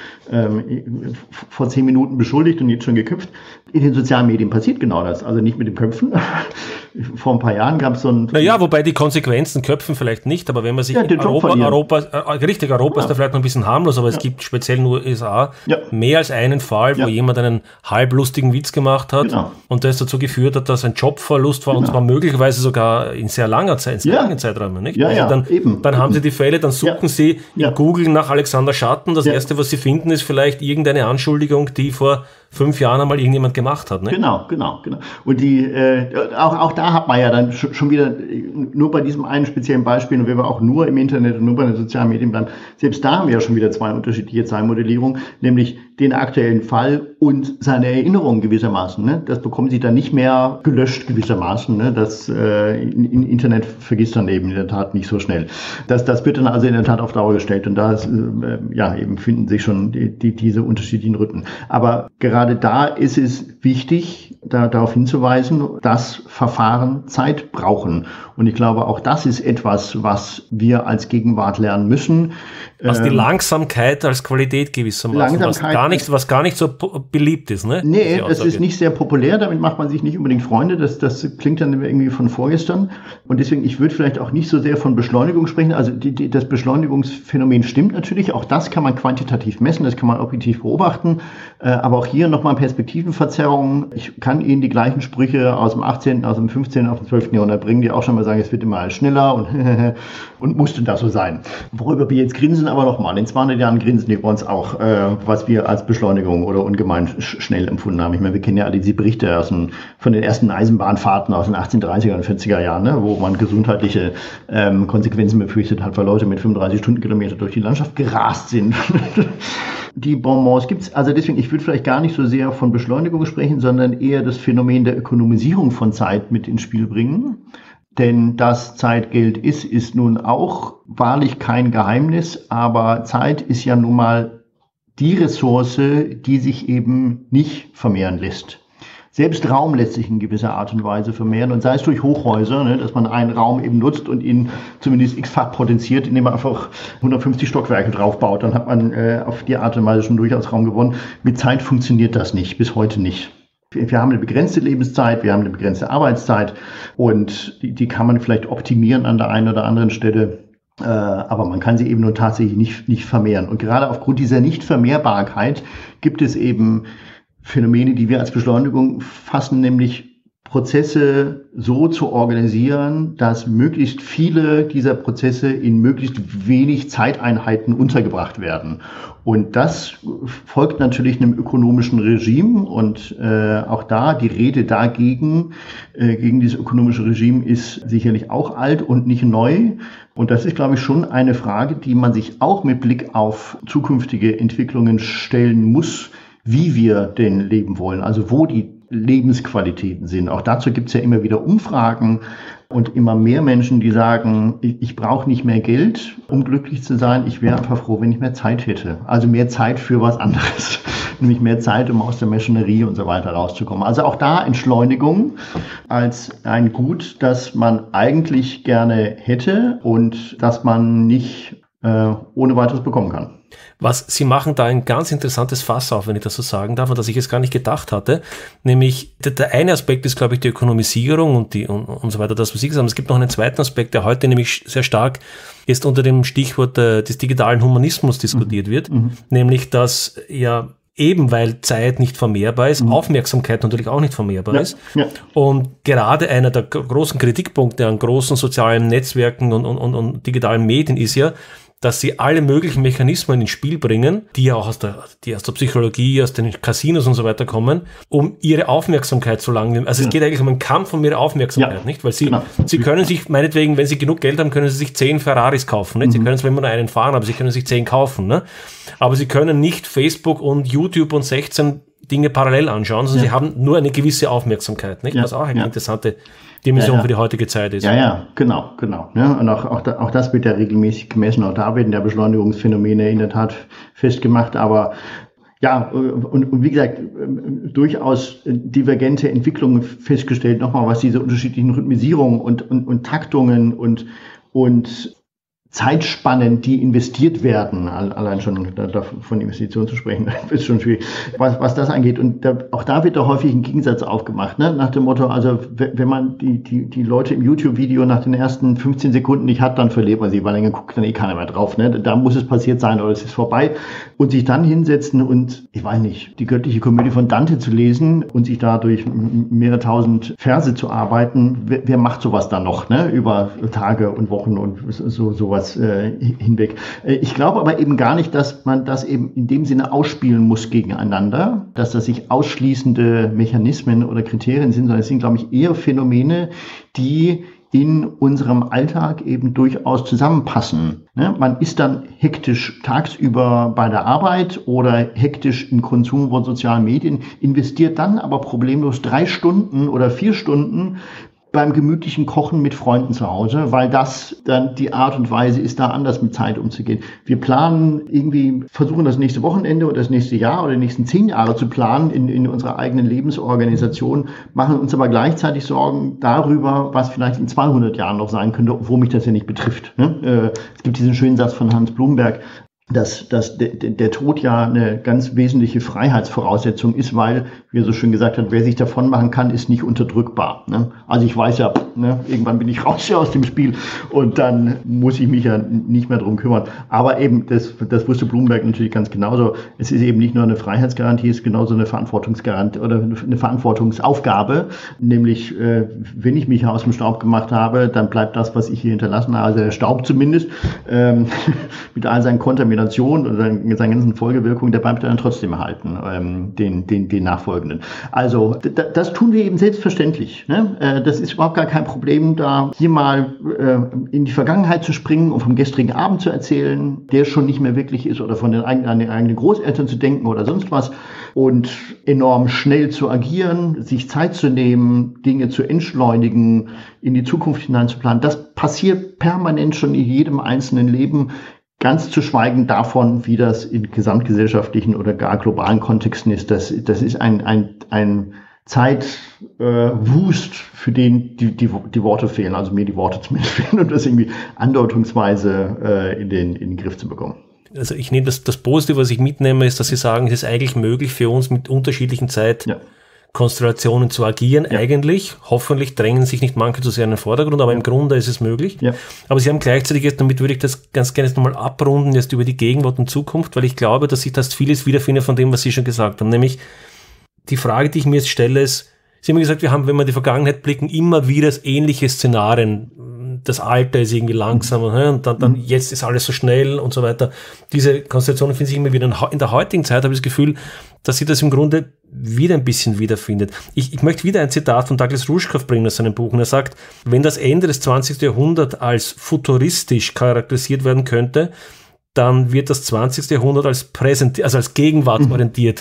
vor 10 Minuten beschuldigt und jetzt schon geköpft. In den sozialen Medien passiert genau das. Also nicht mit dem Köpfen. Vor ein paar Jahren gab es so ein... Naja, wobei die Konsequenzen Köpfen vielleicht nicht, aber wenn man sich Europa ist da vielleicht noch ein bisschen harmlos, aber es gibt speziell nur USA mehr als einen Fall, wo jemand einen halblustigen Witz gemacht hat und das dazu geführt hat, dass ein Jobverlust war und zwar möglicherweise sogar in sehr langen Zeiträumen. Nicht? Dann haben Sie die Fälle, dann suchen Sie in Google nach Alexander Schatten. Das Erste, was Sie finden, ist vielleicht irgendeine Anschuldigung, die vor 5 Jahren einmal irgendjemand gemacht hat. Ne? Genau. Und auch da hat man ja dann schon wieder, nur bei diesem einen speziellen Beispiel, und wenn wir auch nur im Internet und nur bei den sozialen Medien bleiben, selbst da haben wir ja schon wieder 2 unterschiedliche Zahlmodellierungen, nämlich den aktuellen Fall und seine Erinnerungen gewissermaßen. Ne? Das bekommen Sie dann nicht mehr gelöscht gewissermaßen. Ne? Das Internet vergisst dann eben in der Tat nicht so schnell. Das wird dann also in der Tat auf Dauer gestellt, und da eben finden sich schon diese unterschiedlichen Rhythmen. Aber gerade da ist es wichtig, darauf hinzuweisen, dass Verfahren Zeit brauchen. Und ich glaube, auch das ist etwas, was wir als Gegenwart lernen müssen. Also die Langsamkeit als Qualität gewissermaßen, was gar nicht so beliebt ist. Ne? Nee, das ist nicht sehr populär, damit macht man sich nicht unbedingt Freunde, das klingt dann irgendwie von vorgestern. Und deswegen, ich würde vielleicht auch nicht so sehr von Beschleunigung sprechen. Also das Beschleunigungsphänomen stimmt natürlich, auch das kann man quantitativ messen, das kann man objektiv beobachten. Aber auch hier nochmal Perspektivenverzerrung. Ich kann Ihnen die gleichen Sprüche aus dem 18., aus dem 15., aus dem 12. Jahrhundert bringen, die auch schon mal sagen, es wird immer schneller und musste das so sein. Worüber wir jetzt grinsen, aber nochmal, in 200 Jahren grinsen die über uns auch, was wir als Beschleunigung oder ungemein schnell empfunden haben. Ich meine, wir kennen ja alle diese Berichte von den ersten Eisenbahnfahrten aus den 1830er und 40er Jahren, ne, wo man gesundheitliche Konsequenzen befürchtet hat, weil Leute mit 35 Stundenkilometer durch die Landschaft gerast sind. Die Bonbons gibt's, also deswegen, ich würde vielleicht gar nicht so sehr von Beschleunigung sprechen, sondern eher das Phänomen der Ökonomisierung von Zeit mit ins Spiel bringen. Denn dass Zeit Geld ist nun auch wahrlich kein Geheimnis, aber Zeit ist ja nun mal die Ressource, die sich eben nicht vermehren lässt. Selbst Raum lässt sich in gewisser Art und Weise vermehren, und sei es durch Hochhäuser, ne, dass man einen Raum eben nutzt und ihn zumindest x-fach potenziert, indem man einfach 150 Stockwerke draufbaut, dann hat man auf die Art und Weise schon durchaus Raum gewonnen. Mit Zeit funktioniert das nicht, bis heute nicht. Wir haben eine begrenzte Lebenszeit, wir haben eine begrenzte Arbeitszeit, und die kann man vielleicht optimieren an der einen oder anderen Stelle. Aber man kann sie eben nur tatsächlich nicht vermehren. Und gerade aufgrund dieser Nichtvermehrbarkeit gibt es eben Phänomene, die wir als Beschleunigung fassen, nämlich Prozesse so zu organisieren, dass möglichst viele dieser Prozesse in möglichst wenig Zeiteinheiten untergebracht werden. Und das folgt natürlich einem ökonomischen Regime, und auch da die Rede dagegen, gegen dieses ökonomische Regime, ist sicherlich auch alt und nicht neu. Und das ist, glaube ich, schon eine Frage, die man sich auch mit Blick auf zukünftige Entwicklungen stellen muss, wie wir denn leben wollen, also wo die Lebensqualitäten sind. Auch dazu gibt es ja immer wieder Umfragen und immer mehr Menschen, die sagen, ich brauche nicht mehr Geld, um glücklich zu sein. Ich wäre einfach froh, wenn ich mehr Zeit hätte. Also mehr Zeit für was anderes. Nämlich mehr Zeit, um aus der Maschinerie und so weiter rauszukommen. Also auch da Entschleunigung als ein Gut, das man eigentlich gerne hätte und das man nicht ohne weiteres bekommen kann. Sie machen da ein ganz interessantes Fass auf, wenn ich das so sagen darf, und das ich jetzt gar nicht gedacht hatte. Nämlich, der eine Aspekt ist, glaube ich, die Ökonomisierung und so weiter, das, was Sie gesagt haben. Es gibt noch einen zweiten Aspekt, der heute nämlich sehr stark jetzt unter dem Stichwort des digitalen Humanismus diskutiert wird. Nämlich, dass ja eben weil Zeit nicht vermehrbar ist, Aufmerksamkeit natürlich auch nicht vermehrbar ist. Ja. Und gerade einer der großen Kritikpunkte an großen sozialen Netzwerken und digitalen Medien ist ja, dass sie alle möglichen Mechanismen ins Spiel bringen, die ja auch aus der Psychologie, aus den Casinos und so weiter kommen, um ihre Aufmerksamkeit zu lange. Also es geht eigentlich um einen Kampf um ihre Aufmerksamkeit, nicht? Weil sie können sich, meinetwegen, wenn sie genug Geld haben, können sie sich 10 Ferraris kaufen, nicht? Sie können zwar immer nur einen fahren, aber sie können sich 10 kaufen, ne? Aber sie können nicht Facebook und YouTube und 16 Dinge parallel anschauen, sondern sie haben nur eine gewisse Aufmerksamkeit, nicht? Was auch eine interessante Dimension für die heutige Zeit ist. Ja, genau. Ja, und auch das wird ja regelmäßig gemessen. Auch da werden ja Beschleunigungsphänomene in der Tat festgemacht. Aber ja, und wie gesagt, durchaus divergente Entwicklungen festgestellt. Nochmal, was diese unterschiedlichen Rhythmisierungen und Taktungen und Zeitspannen, die investiert werden, allein schon von Investitionen zu sprechen, ist schon schwierig, was das angeht. Und auch da wird da häufig ein Gegensatz aufgemacht, ne? Nach dem Motto, also wenn man die Leute im YouTube-Video nach den ersten 15 Sekunden nicht hat, dann verliert man sie, weil dann guckt dann keiner mehr drauf. Ne? Da muss es passiert sein oder es ist vorbei. Und sich dann hinsetzen und, ich weiß nicht, die göttliche Komödie von Dante zu lesen und sich da durch mehrere tausend Verse zu arbeiten, wer macht sowas dann noch, ne? Über Tage und Wochen und so sowas hinweg. Ich glaube aber eben gar nicht, dass man das eben in dem Sinne ausspielen muss gegeneinander, dass das sich ausschließende Mechanismen oder Kriterien sind, sondern es sind, glaube ich, eher Phänomene, die in unserem Alltag eben durchaus zusammenpassen. Ne? Man ist dann hektisch tagsüber bei der Arbeit oder hektisch im Konsum von sozialen Medien, investiert dann aber problemlos 3 Stunden oder 4 Stunden beim gemütlichen Kochen mit Freunden zu Hause, weil das dann die Art und Weise ist, da anders mit Zeit umzugehen. Wir planen irgendwie, versuchen das nächste Wochenende oder das nächste Jahr oder die nächsten 10 Jahre zu planen in unserer eigenen Lebensorganisation, machen uns aber gleichzeitig Sorgen darüber, was vielleicht in 200 Jahren noch sein könnte, obwohl mich das ja nicht betrifft. Ne? Es gibt diesen schönen Satz von Hans Blumberg, dass der Tod ja eine ganz wesentliche Freiheitsvoraussetzung ist, weil, wie er so schön gesagt hat, wer sich davon machen kann, ist nicht unterdrückbar. Ne? Also ich weiß ja, ne, irgendwann bin ich raus hier aus dem Spiel und dann muss ich mich ja nicht mehr drum kümmern. Aber eben, das wusste Bloomberg natürlich ganz genauso. Es ist eben nicht nur eine Freiheitsgarantie, es ist genauso eine Verantwortungsgarantie oder eine Verantwortungsaufgabe. Nämlich, wenn ich mich aus dem Staub gemacht habe, dann bleibt das, was ich hier hinterlassen habe, also der Staub zumindest, mit all seinen Kontaminationen oder seinen ganzen Folgewirkungen, der bleibt dann trotzdem erhalten, den Nachfolgenden. Also das tun wir eben selbstverständlich. Ne? Das ist überhaupt gar kein Problem, da hier mal in die Vergangenheit zu springen und vom gestrigen Abend zu erzählen, der schon nicht mehr wirklich ist, oder an den eigenen Großeltern zu denken oder sonst was und enorm schnell zu agieren, sich Zeit zu nehmen, Dinge zu entschleunigen, in die Zukunft hineinzuplanen. Das passiert permanent schon in jedem einzelnen Leben. Ganz zu schweigen davon, wie das in gesamtgesellschaftlichen oder gar globalen Kontexten ist. Das ist ein Zeitwust, für den die Worte fehlen, also mir die Worte zumindest fehlen, um das irgendwie andeutungsweise in den Griff zu bekommen. Also ich nehme das Positive, was ich mitnehme, ist, dass Sie sagen, es ist eigentlich möglich für uns mit unterschiedlichen Konstellationen zu agieren, eigentlich. Hoffentlich drängen sich nicht manche zu sehr in den Vordergrund, aber im Grunde ist es möglich. Ja. Aber Sie haben gleichzeitig jetzt, damit würde ich das ganz gerne jetzt nochmal abrunden, jetzt über die Gegenwart und Zukunft, weil ich glaube, dass ich das vieles wiederfinde von dem, was Sie schon gesagt haben. Nämlich die Frage, die ich mir jetzt stelle, ist, Sie haben gesagt, wir haben, wenn wir in die Vergangenheit blicken, immer wieder ähnliche Szenarien. Das Alter ist irgendwie langsamer und dann jetzt ist alles so schnell und so weiter. Diese Konstellationen finden sich immer wieder. In der heutigen Zeit habe ich das Gefühl, dass sie das im Grunde wieder ein bisschen wiederfindet. Ich möchte wieder ein Zitat von Douglas Rushkoff bringen aus seinem Buch. Und er sagt, wenn das Ende des 20. Jahrhunderts als futuristisch charakterisiert werden könnte, dann wird das 20. Jahrhundert als gegenwartsorientiert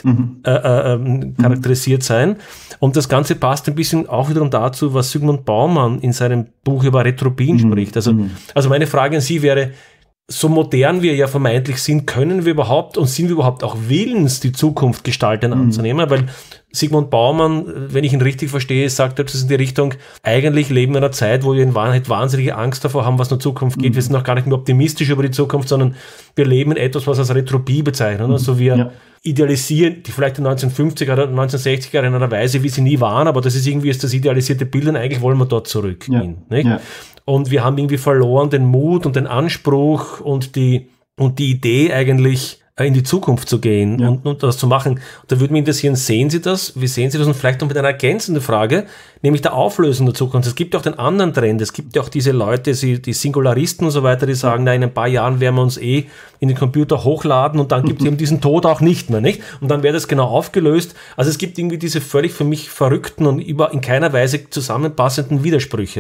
charakterisiert sein. Und das Ganze passt ein bisschen auch wiederum dazu, was Zygmunt Baumann in seinem Buch über Retropien spricht. Also meine Frage an Sie wäre, so modern wir ja vermeintlich sind, können wir überhaupt und sind wir überhaupt auch willens, die Zukunft gestalten anzunehmen? Weil Zygmunt Baumann, wenn ich ihn richtig verstehe, sagt etwas in die Richtung, eigentlich leben wir in einer Zeit, wo wir in Wahrheit wahnsinnige Angst davor haben, was in der Zukunft geht. Wir sind noch gar nicht mehr optimistisch über die Zukunft, sondern wir leben in etwas, was als Retropie bezeichnet. Also wir idealisieren die vielleicht in 1950er oder 1960er in einer Weise, wie sie nie waren, aber das ist irgendwie das idealisierte Bild und eigentlich wollen wir dort zurückgehen. Nicht? Ja. Und wir haben irgendwie verloren den Mut und den Anspruch und die Idee eigentlich in die Zukunft zu gehen und das zu machen. Und da würde mich interessieren, sehen Sie das? Wie sehen Sie das? Und vielleicht noch mit einer ergänzenden Frage, nämlich der Auflösung der Zukunft. Es gibt ja auch den anderen Trend. Es gibt ja auch diese Leute, die Singularisten und so weiter, die sagen, na, in ein paar Jahren werden wir uns in den Computer hochladen und dann gibt es eben diesen Tod auch nicht mehr, nicht? Und dann wäre das genau aufgelöst. Also es gibt irgendwie diese völlig für mich verrückten und in keiner Weise zusammenpassenden Widersprüche.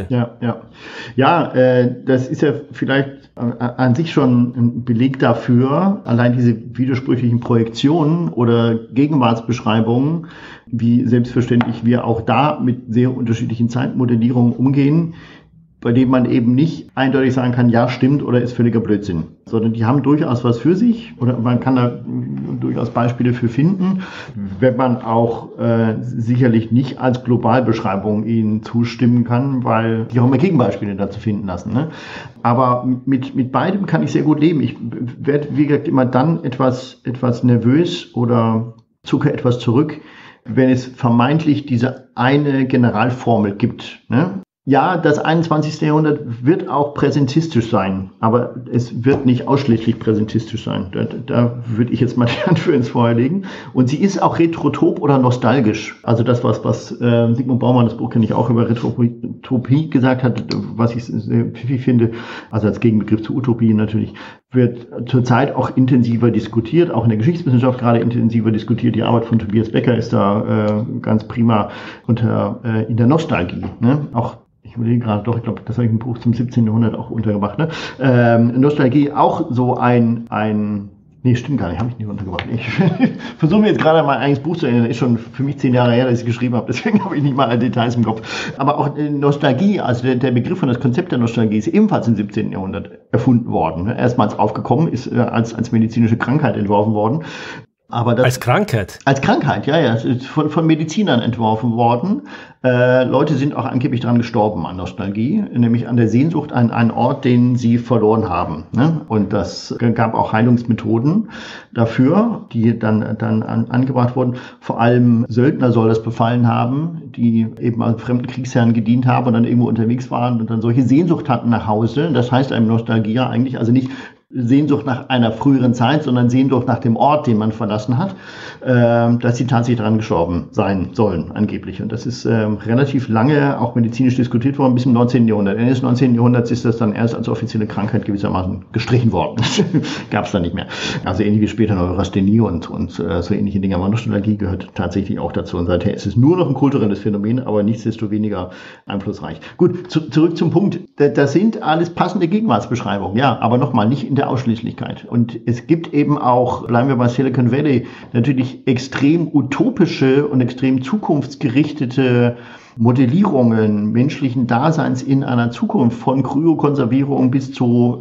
Ja, das ist ja vielleicht an sich schon ein Beleg dafür, allein diese widersprüchlichen Projektionen oder Gegenwartsbeschreibungen, wie selbstverständlich wir auch da mit sehr unterschiedlichen Zeitmodellierungen umgehen, bei denen man eben nicht eindeutig sagen kann, ja, stimmt oder ist völliger Blödsinn, sondern die haben durchaus was für sich oder man kann da durchaus Beispiele für finden, wenn man auch sicherlich nicht als Globalbeschreibung ihnen zustimmen kann, weil die auch immer Gegenbeispiele dazu finden lassen. Ne? Aber mit beidem kann ich sehr gut leben. Ich werde, wie gesagt, immer dann etwas nervös oder zucke etwas zurück, wenn es vermeintlich diese eine Generalformel gibt, ne? Ja, das 21. Jahrhundert wird auch präsentistisch sein, aber es wird nicht ausschließlich präsentistisch sein. Da würde ich jetzt mal die Hand für ins Feuer legen. Und sie ist auch retrotop oder nostalgisch. Also das, was Sigmund Baumann, das Buch kenne ich auch, über Retropie gesagt hat, was ich sehr pfiffig finde, also als Gegenbegriff zu Utopie natürlich, wird zurzeit auch intensiver diskutiert, auch in der Geschichtswissenschaft gerade intensiver diskutiert. Die Arbeit von Tobias Becker ist da ganz prima in der Nostalgie. Ne? Auch ich überlege gerade doch, ich glaube, das habe ich im Buch zum 17. Jahrhundert auch untergebracht. Ne? Nostalgie auch so nee, stimmt gar nicht, habe ich nicht untergebracht. Ich versuche mir jetzt gerade mein eigenes Buch zu erinnern. Ist schon für mich 10 Jahre her, dass ich es geschrieben habe, deswegen habe ich nicht mal alle Details im Kopf. Aber auch Nostalgie, also der Begriff und das Konzept der Nostalgie ist ebenfalls im 17. Jahrhundert erfunden worden. Ne? Erstmals aufgekommen, ist als medizinische Krankheit entworfen worden. Aber das, als Krankheit? Als Krankheit, ja. Es ist von Medizinern entworfen worden. Leute sind auch angeblich daran gestorben an Nostalgie, nämlich an der Sehnsucht an einen Ort, den sie verloren haben. Ne? Und das gab auch Heilungsmethoden dafür, die dann angebracht wurden. Vor allem Söldner soll das befallen haben, die eben an fremden Kriegsherren gedient haben und dann irgendwo unterwegs waren und dann solche Sehnsucht hatten nach Hause. Das heißt einem Nostalgia eigentlich, also nicht Sehnsucht nach einer früheren Zeit, sondern Sehnsucht nach dem Ort, den man verlassen hat, dass sie tatsächlich daran gestorben sein sollen, angeblich. Und das ist relativ lange auch medizinisch diskutiert worden, bis im 19. Jahrhundert. Ende des 19. Jahrhunderts ist das dann erst als offizielle Krankheit gewissermaßen gestrichen worden. Gab es dann nicht mehr. Also ähnlich wie später Neurasthenie und so ähnliche Dinge. Aber Nostalgie gehört tatsächlich auch dazu. Und seither ist es nur noch ein kulturelles Phänomen, aber nichtsdestoweniger einflussreich. Gut, zurück zum Punkt. Das sind alles passende Gegenwartsbeschreibungen. Ja, aber nochmal, nicht in der Ausschließlichkeit. Und es gibt eben auch, bleiben wir bei Silicon Valley, natürlich extrem utopische und extrem zukunftsgerichtete Modellierungen menschlichen Daseins in einer Zukunft, von Kryokonservierung bis zu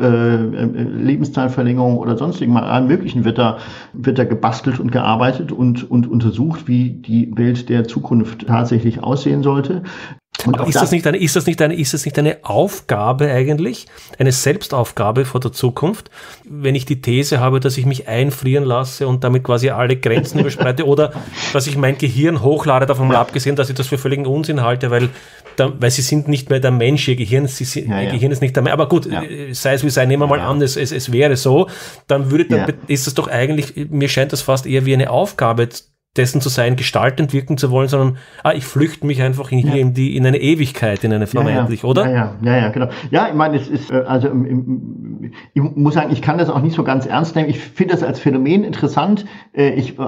Lebenszeitverlängerung oder sonstigen, mal allem Möglichen wird da gebastelt und gearbeitet und untersucht, wie die Welt der Zukunft tatsächlich aussehen sollte. Aber ist das nicht eine Aufgabe eigentlich, eine Selbstaufgabe vor der Zukunft, wenn ich die These habe, dass ich mich einfrieren lasse und damit quasi alle Grenzen überschreite oder dass ich mein Gehirn hochlade, davon mal abgesehen, dass ich das für völligen Unsinn halte, weil sie sind nicht mehr der Mensch, ihr Gehirn ist nicht der Mensch. Aber gut, sei es wie sei, nehmen wir mal an, es wäre so, dann ist das doch eigentlich, mir scheint das fast eher wie eine Aufgabe dessen zu sein, gestaltend wirken zu wollen, sondern ich flüchte mich einfach in eine Ewigkeit, in eine vermeintlich, oder? Ja, genau. Ja, ich meine, es ist, ich muss sagen, ich kann das auch nicht so ganz ernst nehmen. Ich finde das als Phänomen interessant. Ich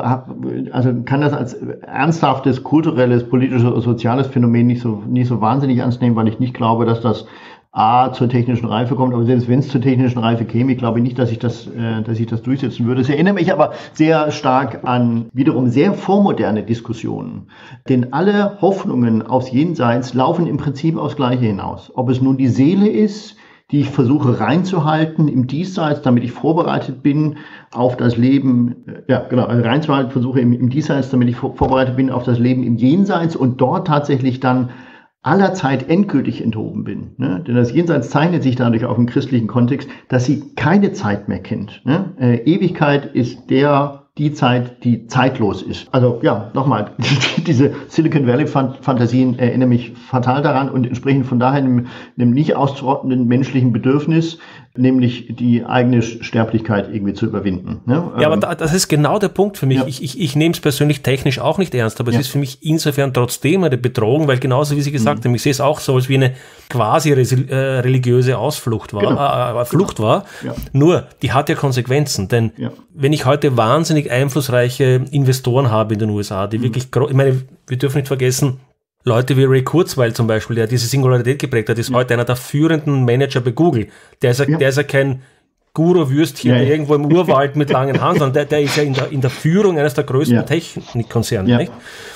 kann das als ernsthaftes, kulturelles, politisches, soziales Phänomen nicht so wahnsinnig ernst nehmen, weil ich nicht glaube, dass das zur technischen Reife kommt, aber selbst wenn es zur technischen Reife käme, ich glaube nicht, dass ich das durchsetzen würde. Es erinnert mich aber sehr stark an wiederum sehr vormoderne Diskussionen. Denn alle Hoffnungen aufs Jenseits laufen im Prinzip aufs Gleiche hinaus. Ob es nun die Seele ist, die ich versuche reinzuhalten im Diesseits, damit ich vorbereitet bin auf das Leben, reinzuhalten, versuche im Diesseits, damit ich vorbereitet bin auf das Leben im Jenseits und dort tatsächlich dann allerzeit endgültig enthoben bin. Ne? Denn das Jenseits zeichnet sich dadurch auf im christlichen Kontext, dass sie keine Zeit mehr kennt. Ne? Ewigkeit ist die Zeit, die zeitlos ist. Also ja, nochmal, diese Silicon Valley-Fantasien erinnern mich fatal daran und entsprechen von daher einem nicht auszurottenden menschlichen Bedürfnis, nämlich die eigene Sterblichkeit irgendwie zu überwinden. Ne? Ja, aber das ist genau der Punkt für mich. Ja. Ich nehme es persönlich technisch auch nicht ernst, aber es ist für mich insofern trotzdem eine Bedrohung, weil genauso wie Sie gesagt haben, ich sehe es auch so als wie eine quasi religiöse Ausflucht war, Flucht war. Ja. Nur, die hat ja Konsequenzen, denn wenn ich heute wahnsinnig einflussreiche Investoren habe in den USA, die wirklich, ich meine, wir dürfen nicht vergessen, Leute wie Ray Kurzweil zum Beispiel, der diese Singularität geprägt hat, ist heute einer der führenden Manager bei Google. Der ist ja kein Guru-Würstchen irgendwo im Urwald mit langen Haaren, sondern der ist ja in der Führung eines der größten Technikkonzerne. Nicht?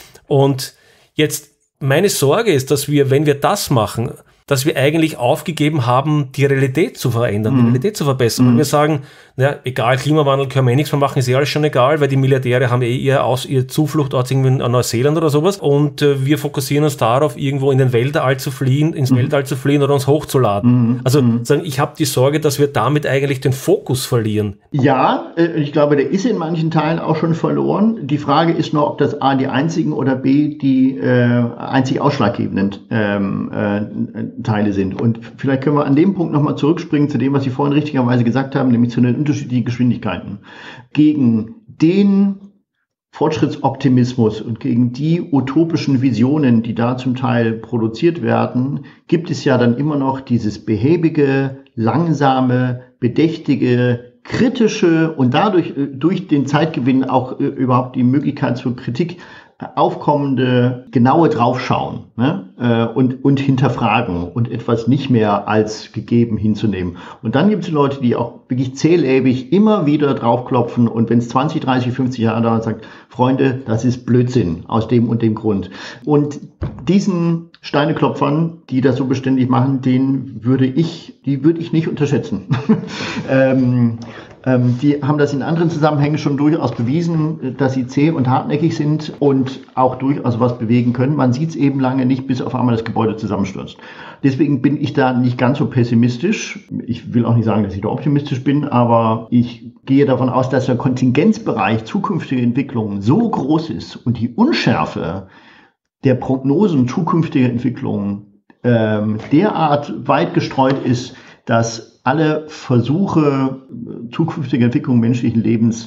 Und jetzt, meine Sorge ist, dass wir, wenn wir das machen, dass wir eigentlich aufgegeben haben, die Realität zu verändern, die Realität zu verbessern. Und wir sagen, egal, Klimawandel können wir alles mehr machen, ist alles schon egal, weil die Milliardäre haben ihr Zufluchtort irgendwie an Neuseeland oder sowas und wir fokussieren uns darauf, irgendwo in den Weltall zu fliehen, ins Weltall zu fliehen oder uns hochzuladen. Also sagen, ich habe die Sorge, dass wir damit eigentlich den Fokus verlieren. Ja, ich glaube, der ist in manchen Teilen auch schon verloren. Die Frage ist nur, ob das A, die einzigen oder B, die einzig ausschlaggebenden Teile sind. Und vielleicht können wir an dem Punkt nochmal zurückspringen zu dem, was Sie vorhin richtigerweise gesagt haben, nämlich zu den unterschiedlichen Geschwindigkeiten. Gegen den Fortschrittsoptimismus und gegen die utopischen Visionen, die da zum Teil produziert werden, gibt es ja dann immer noch dieses behäbige, langsame, bedächtige, kritische und dadurch durch den Zeitgewinn auch überhaupt die Möglichkeit zur Kritik aufkommende, genaue Draufschauen, ne? Und hinterfragen und etwas nicht mehr als gegeben hinzunehmen. Und dann gibt es Leute, die auch wirklich zählebig immer wieder draufklopfen und wenn es 20, 30, 50 Jahre dauert, sagt, Freunde, das ist Blödsinn aus dem und dem Grund. Und diesen Steineklopfern, die das so beständig machen, die würde ich nicht unterschätzen. Die haben das in anderen Zusammenhängen schon durchaus bewiesen, dass sie zäh und hartnäckig sind und auch durchaus was bewegen können. Man sieht es eben lange nicht, bis auf einmal das Gebäude zusammenstürzt. Deswegen bin ich da nicht ganz so pessimistisch. Ich will auch nicht sagen, dass ich da optimistisch bin, aber ich gehe davon aus, dass der Kontingenzbereich zukünftiger Entwicklungen so groß ist und die Unschärfe der Prognosen zukünftiger Entwicklungen derart weit gestreut ist, dass alle Versuche zukünftiger Entwicklung menschlichen Lebens,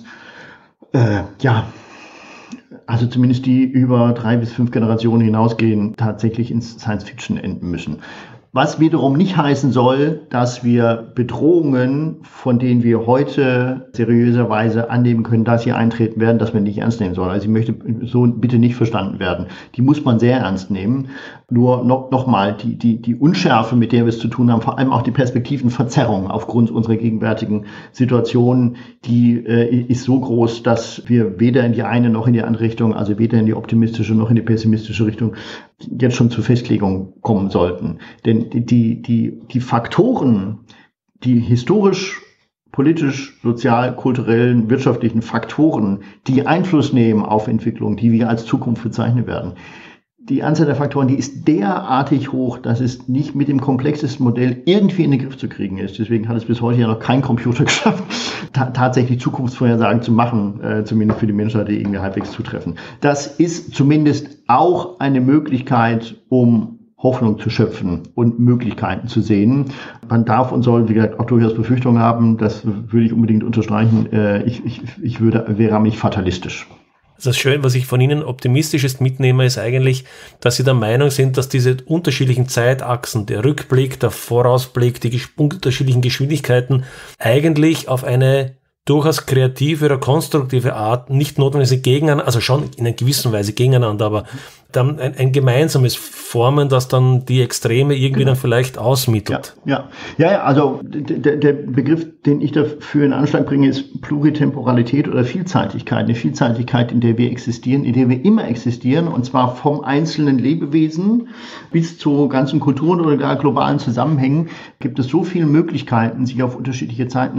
also zumindest die über 3 bis 5 Generationen hinausgehen, tatsächlich ins Science-Fiction enden müssen. Was wiederum nicht heißen soll, dass wir Bedrohungen, von denen wir heute seriöserweise annehmen können, dass sie eintreten werden, dass wir nicht ernst nehmen sollen. Also ich möchte so bitte nicht verstanden werden. Die muss man sehr ernst nehmen. Nur nochmal, die Unschärfe, mit der wir es zu tun haben, vor allem auch die Perspektivenverzerrung aufgrund unserer gegenwärtigen Situation, die ist so groß, dass wir weder in die eine noch in die andere Richtung, also weder in die optimistische noch in die pessimistische Richtung, jetzt schon zur Festlegung kommen sollten. Denn die Faktoren, die historisch, politisch, sozial, kulturellen, wirtschaftlichen Faktoren, die Einfluss nehmen auf Entwicklung, die wir als Zukunft bezeichnen werden, die Anzahl der Faktoren, die ist derartig hoch, dass es nicht mit dem komplexesten Modell irgendwie in den Griff zu kriegen ist. Deswegen hat es bis heute ja noch kein Computer geschafft, tatsächlich Zukunftsvorhersagen zu machen, zumindest für die Menschheit, die irgendwie halbwegs zutreffen. Das ist zumindest auch eine Möglichkeit, um Hoffnung zu schöpfen und Möglichkeiten zu sehen. Man darf und soll, wie gesagt, auch durchaus Befürchtungen haben. Das würde ich unbedingt unterstreichen. Ich wäre nicht fatalistisch. Das Schöne, was ich von Ihnen optimistisches mitnehme, ist eigentlich, dass Sie der Meinung sind, dass diese unterschiedlichen Zeitachsen, der Rückblick, der Vorausblick, die unterschiedlichen Geschwindigkeiten eigentlich auf eine durchaus kreative oder konstruktive Art nicht notwendig gegeneinander, also schon in einer gewissen Weise gegeneinander, aber dann ein gemeinsames Formen, das dann die Extreme irgendwie dann vielleicht ausmittelt. Ja, also der Begriff, den ich dafür in Anschlag bringe, ist Pluritemporalität oder Vielseitigkeit. Eine Vielseitigkeit, in der wir existieren, in der wir immer existieren, und zwar vom einzelnen Lebewesen bis zu ganzen Kulturen oder gar globalen Zusammenhängen gibt es so viele Möglichkeiten, sich auf unterschiedliche Zeiten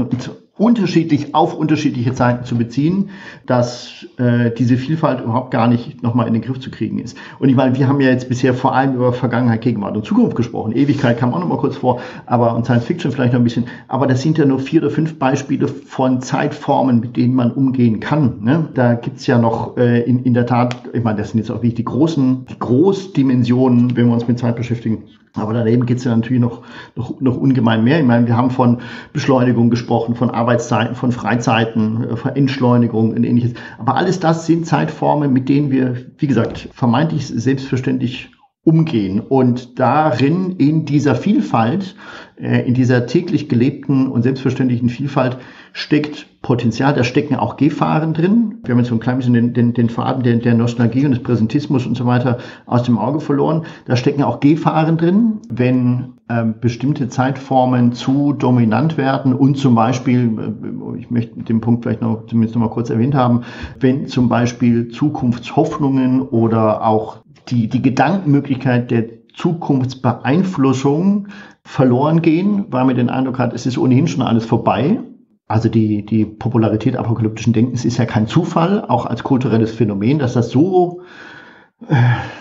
auf unterschiedliche Zeiten zu beziehen, dass diese Vielfalt überhaupt gar nicht nochmal in den Griff zu kriegen ist. Und ich meine, wir haben ja jetzt bisher vor allem über Vergangenheit, Gegenwart und Zukunft gesprochen. Ewigkeit kam auch noch mal kurz vor, und Science Fiction vielleicht noch ein bisschen. Aber das sind ja nur 4 oder 5 Beispiele von Zeitformen, mit denen man umgehen kann. Ne? Da gibt's ja noch in der Tat, ich meine, das sind jetzt auch wirklich die Großdimensionen, wenn wir uns mit Zeit beschäftigen. Aber daneben geht's ja natürlich noch ungemein mehr. Ich meine, wir haben von Beschleunigung gesprochen, von Arbeitszeiten, von Freizeiten, von Entschleunigung und ähnliches. Aber alles das sind Zeitformen, mit denen wir, wie gesagt, vermeintlich selbstverständlich umgehen. Und darin, in dieser Vielfalt, in dieser täglich gelebten und selbstverständlichen Vielfalt steckt Potenzial, da stecken auch Gefahren drin. Wir haben jetzt so ein klein bisschen den Faden der Nostalgie und des Präsentismus und so weiter aus dem Auge verloren. Da stecken auch Gefahren drin, wenn bestimmte Zeitformen zu dominant werden und zum Beispiel, ich möchte den Punkt vielleicht zumindest noch mal kurz erwähnt haben, wenn zum Beispiel Zukunftshoffnungen oder auch die Gedankenmöglichkeit der Zukunftsbeeinflussung verloren gehen, weil man den Eindruck hat, es ist ohnehin schon alles vorbei. Also die Popularität apokalyptischen Denkens ist ja kein Zufall, auch als kulturelles Phänomen, dass das so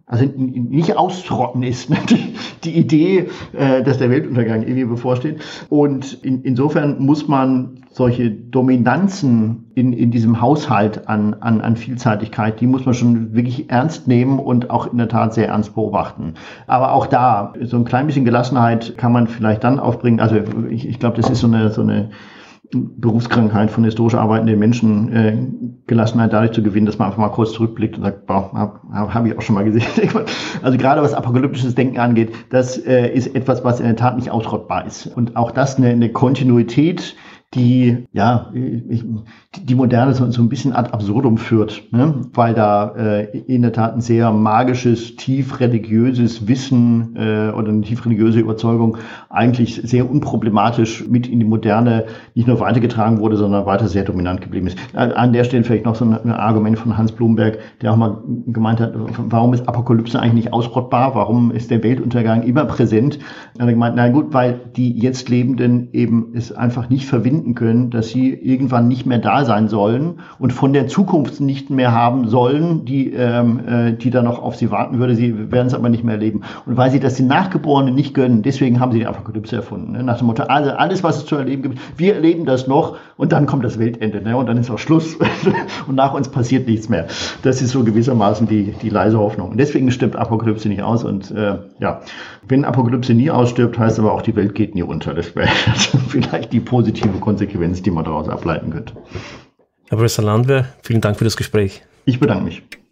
also nicht auszurotten ist, ne? Die Idee, dass der Weltuntergang irgendwie bevorsteht. Und insofern muss man solche Dominanzen in diesem Haushalt an Vielseitigkeit, die muss man schon wirklich ernst nehmen und auch in der Tat sehr ernst beobachten. Aber auch da, so ein klein bisschen Gelassenheit kann man vielleicht dann aufbringen. Also ich glaube, das ist so eine Berufskrankheit von historisch arbeitenden Menschen, Gelassenheit dadurch zu gewinnen, dass man einfach mal kurz zurückblickt und sagt, boah, hab ich auch schon mal gesehen. Also gerade was apokalyptisches Denken angeht, das ist etwas, was in der Tat nicht ausrottbar ist. Und auch das eine Kontinuität, die die Moderne so ein bisschen ad absurdum führt, ne? Weil da in der Tat ein sehr magisches, tief religiöses Wissen oder eine tief religiöse Überzeugung eigentlich sehr unproblematisch mit in die Moderne nicht nur weitergetragen wurde, sondern weiter sehr dominant geblieben ist. An der Stelle vielleicht noch so ein Argument von Hans Blumberg, der auch mal gemeint hat, warum ist Apokalypse eigentlich nicht ausrottbar? Warum ist der Weltuntergang immer präsent? Er hat gemeint, na gut, weil die jetzt Lebenden eben es einfach nicht verwinden können, dass sie irgendwann nicht mehr da sein sollen und von der Zukunft nicht mehr haben sollen, die da noch auf sie warten würde. Sie werden es aber nicht mehr erleben. Und weil sie das den Nachgeborenen nicht gönnen, deswegen haben sie die Apokalypse erfunden. Ne? Nach dem Motto, also alles, was es zu erleben gibt, wir erleben das noch und dann kommt das Weltende. Ne? Und dann ist auch Schluss und nach uns passiert nichts mehr. Das ist so gewissermaßen die leise Hoffnung. Und deswegen stirbt Apokalypse nicht aus. Und wenn Apokalypse nie ausstirbt, heißt aber auch, die Welt geht nie unter. Das wäre vielleicht die positive Konsequenz, die man daraus ableiten könnte. Herr Professor Landwehr, vielen Dank für das Gespräch. Ich bedanke mich.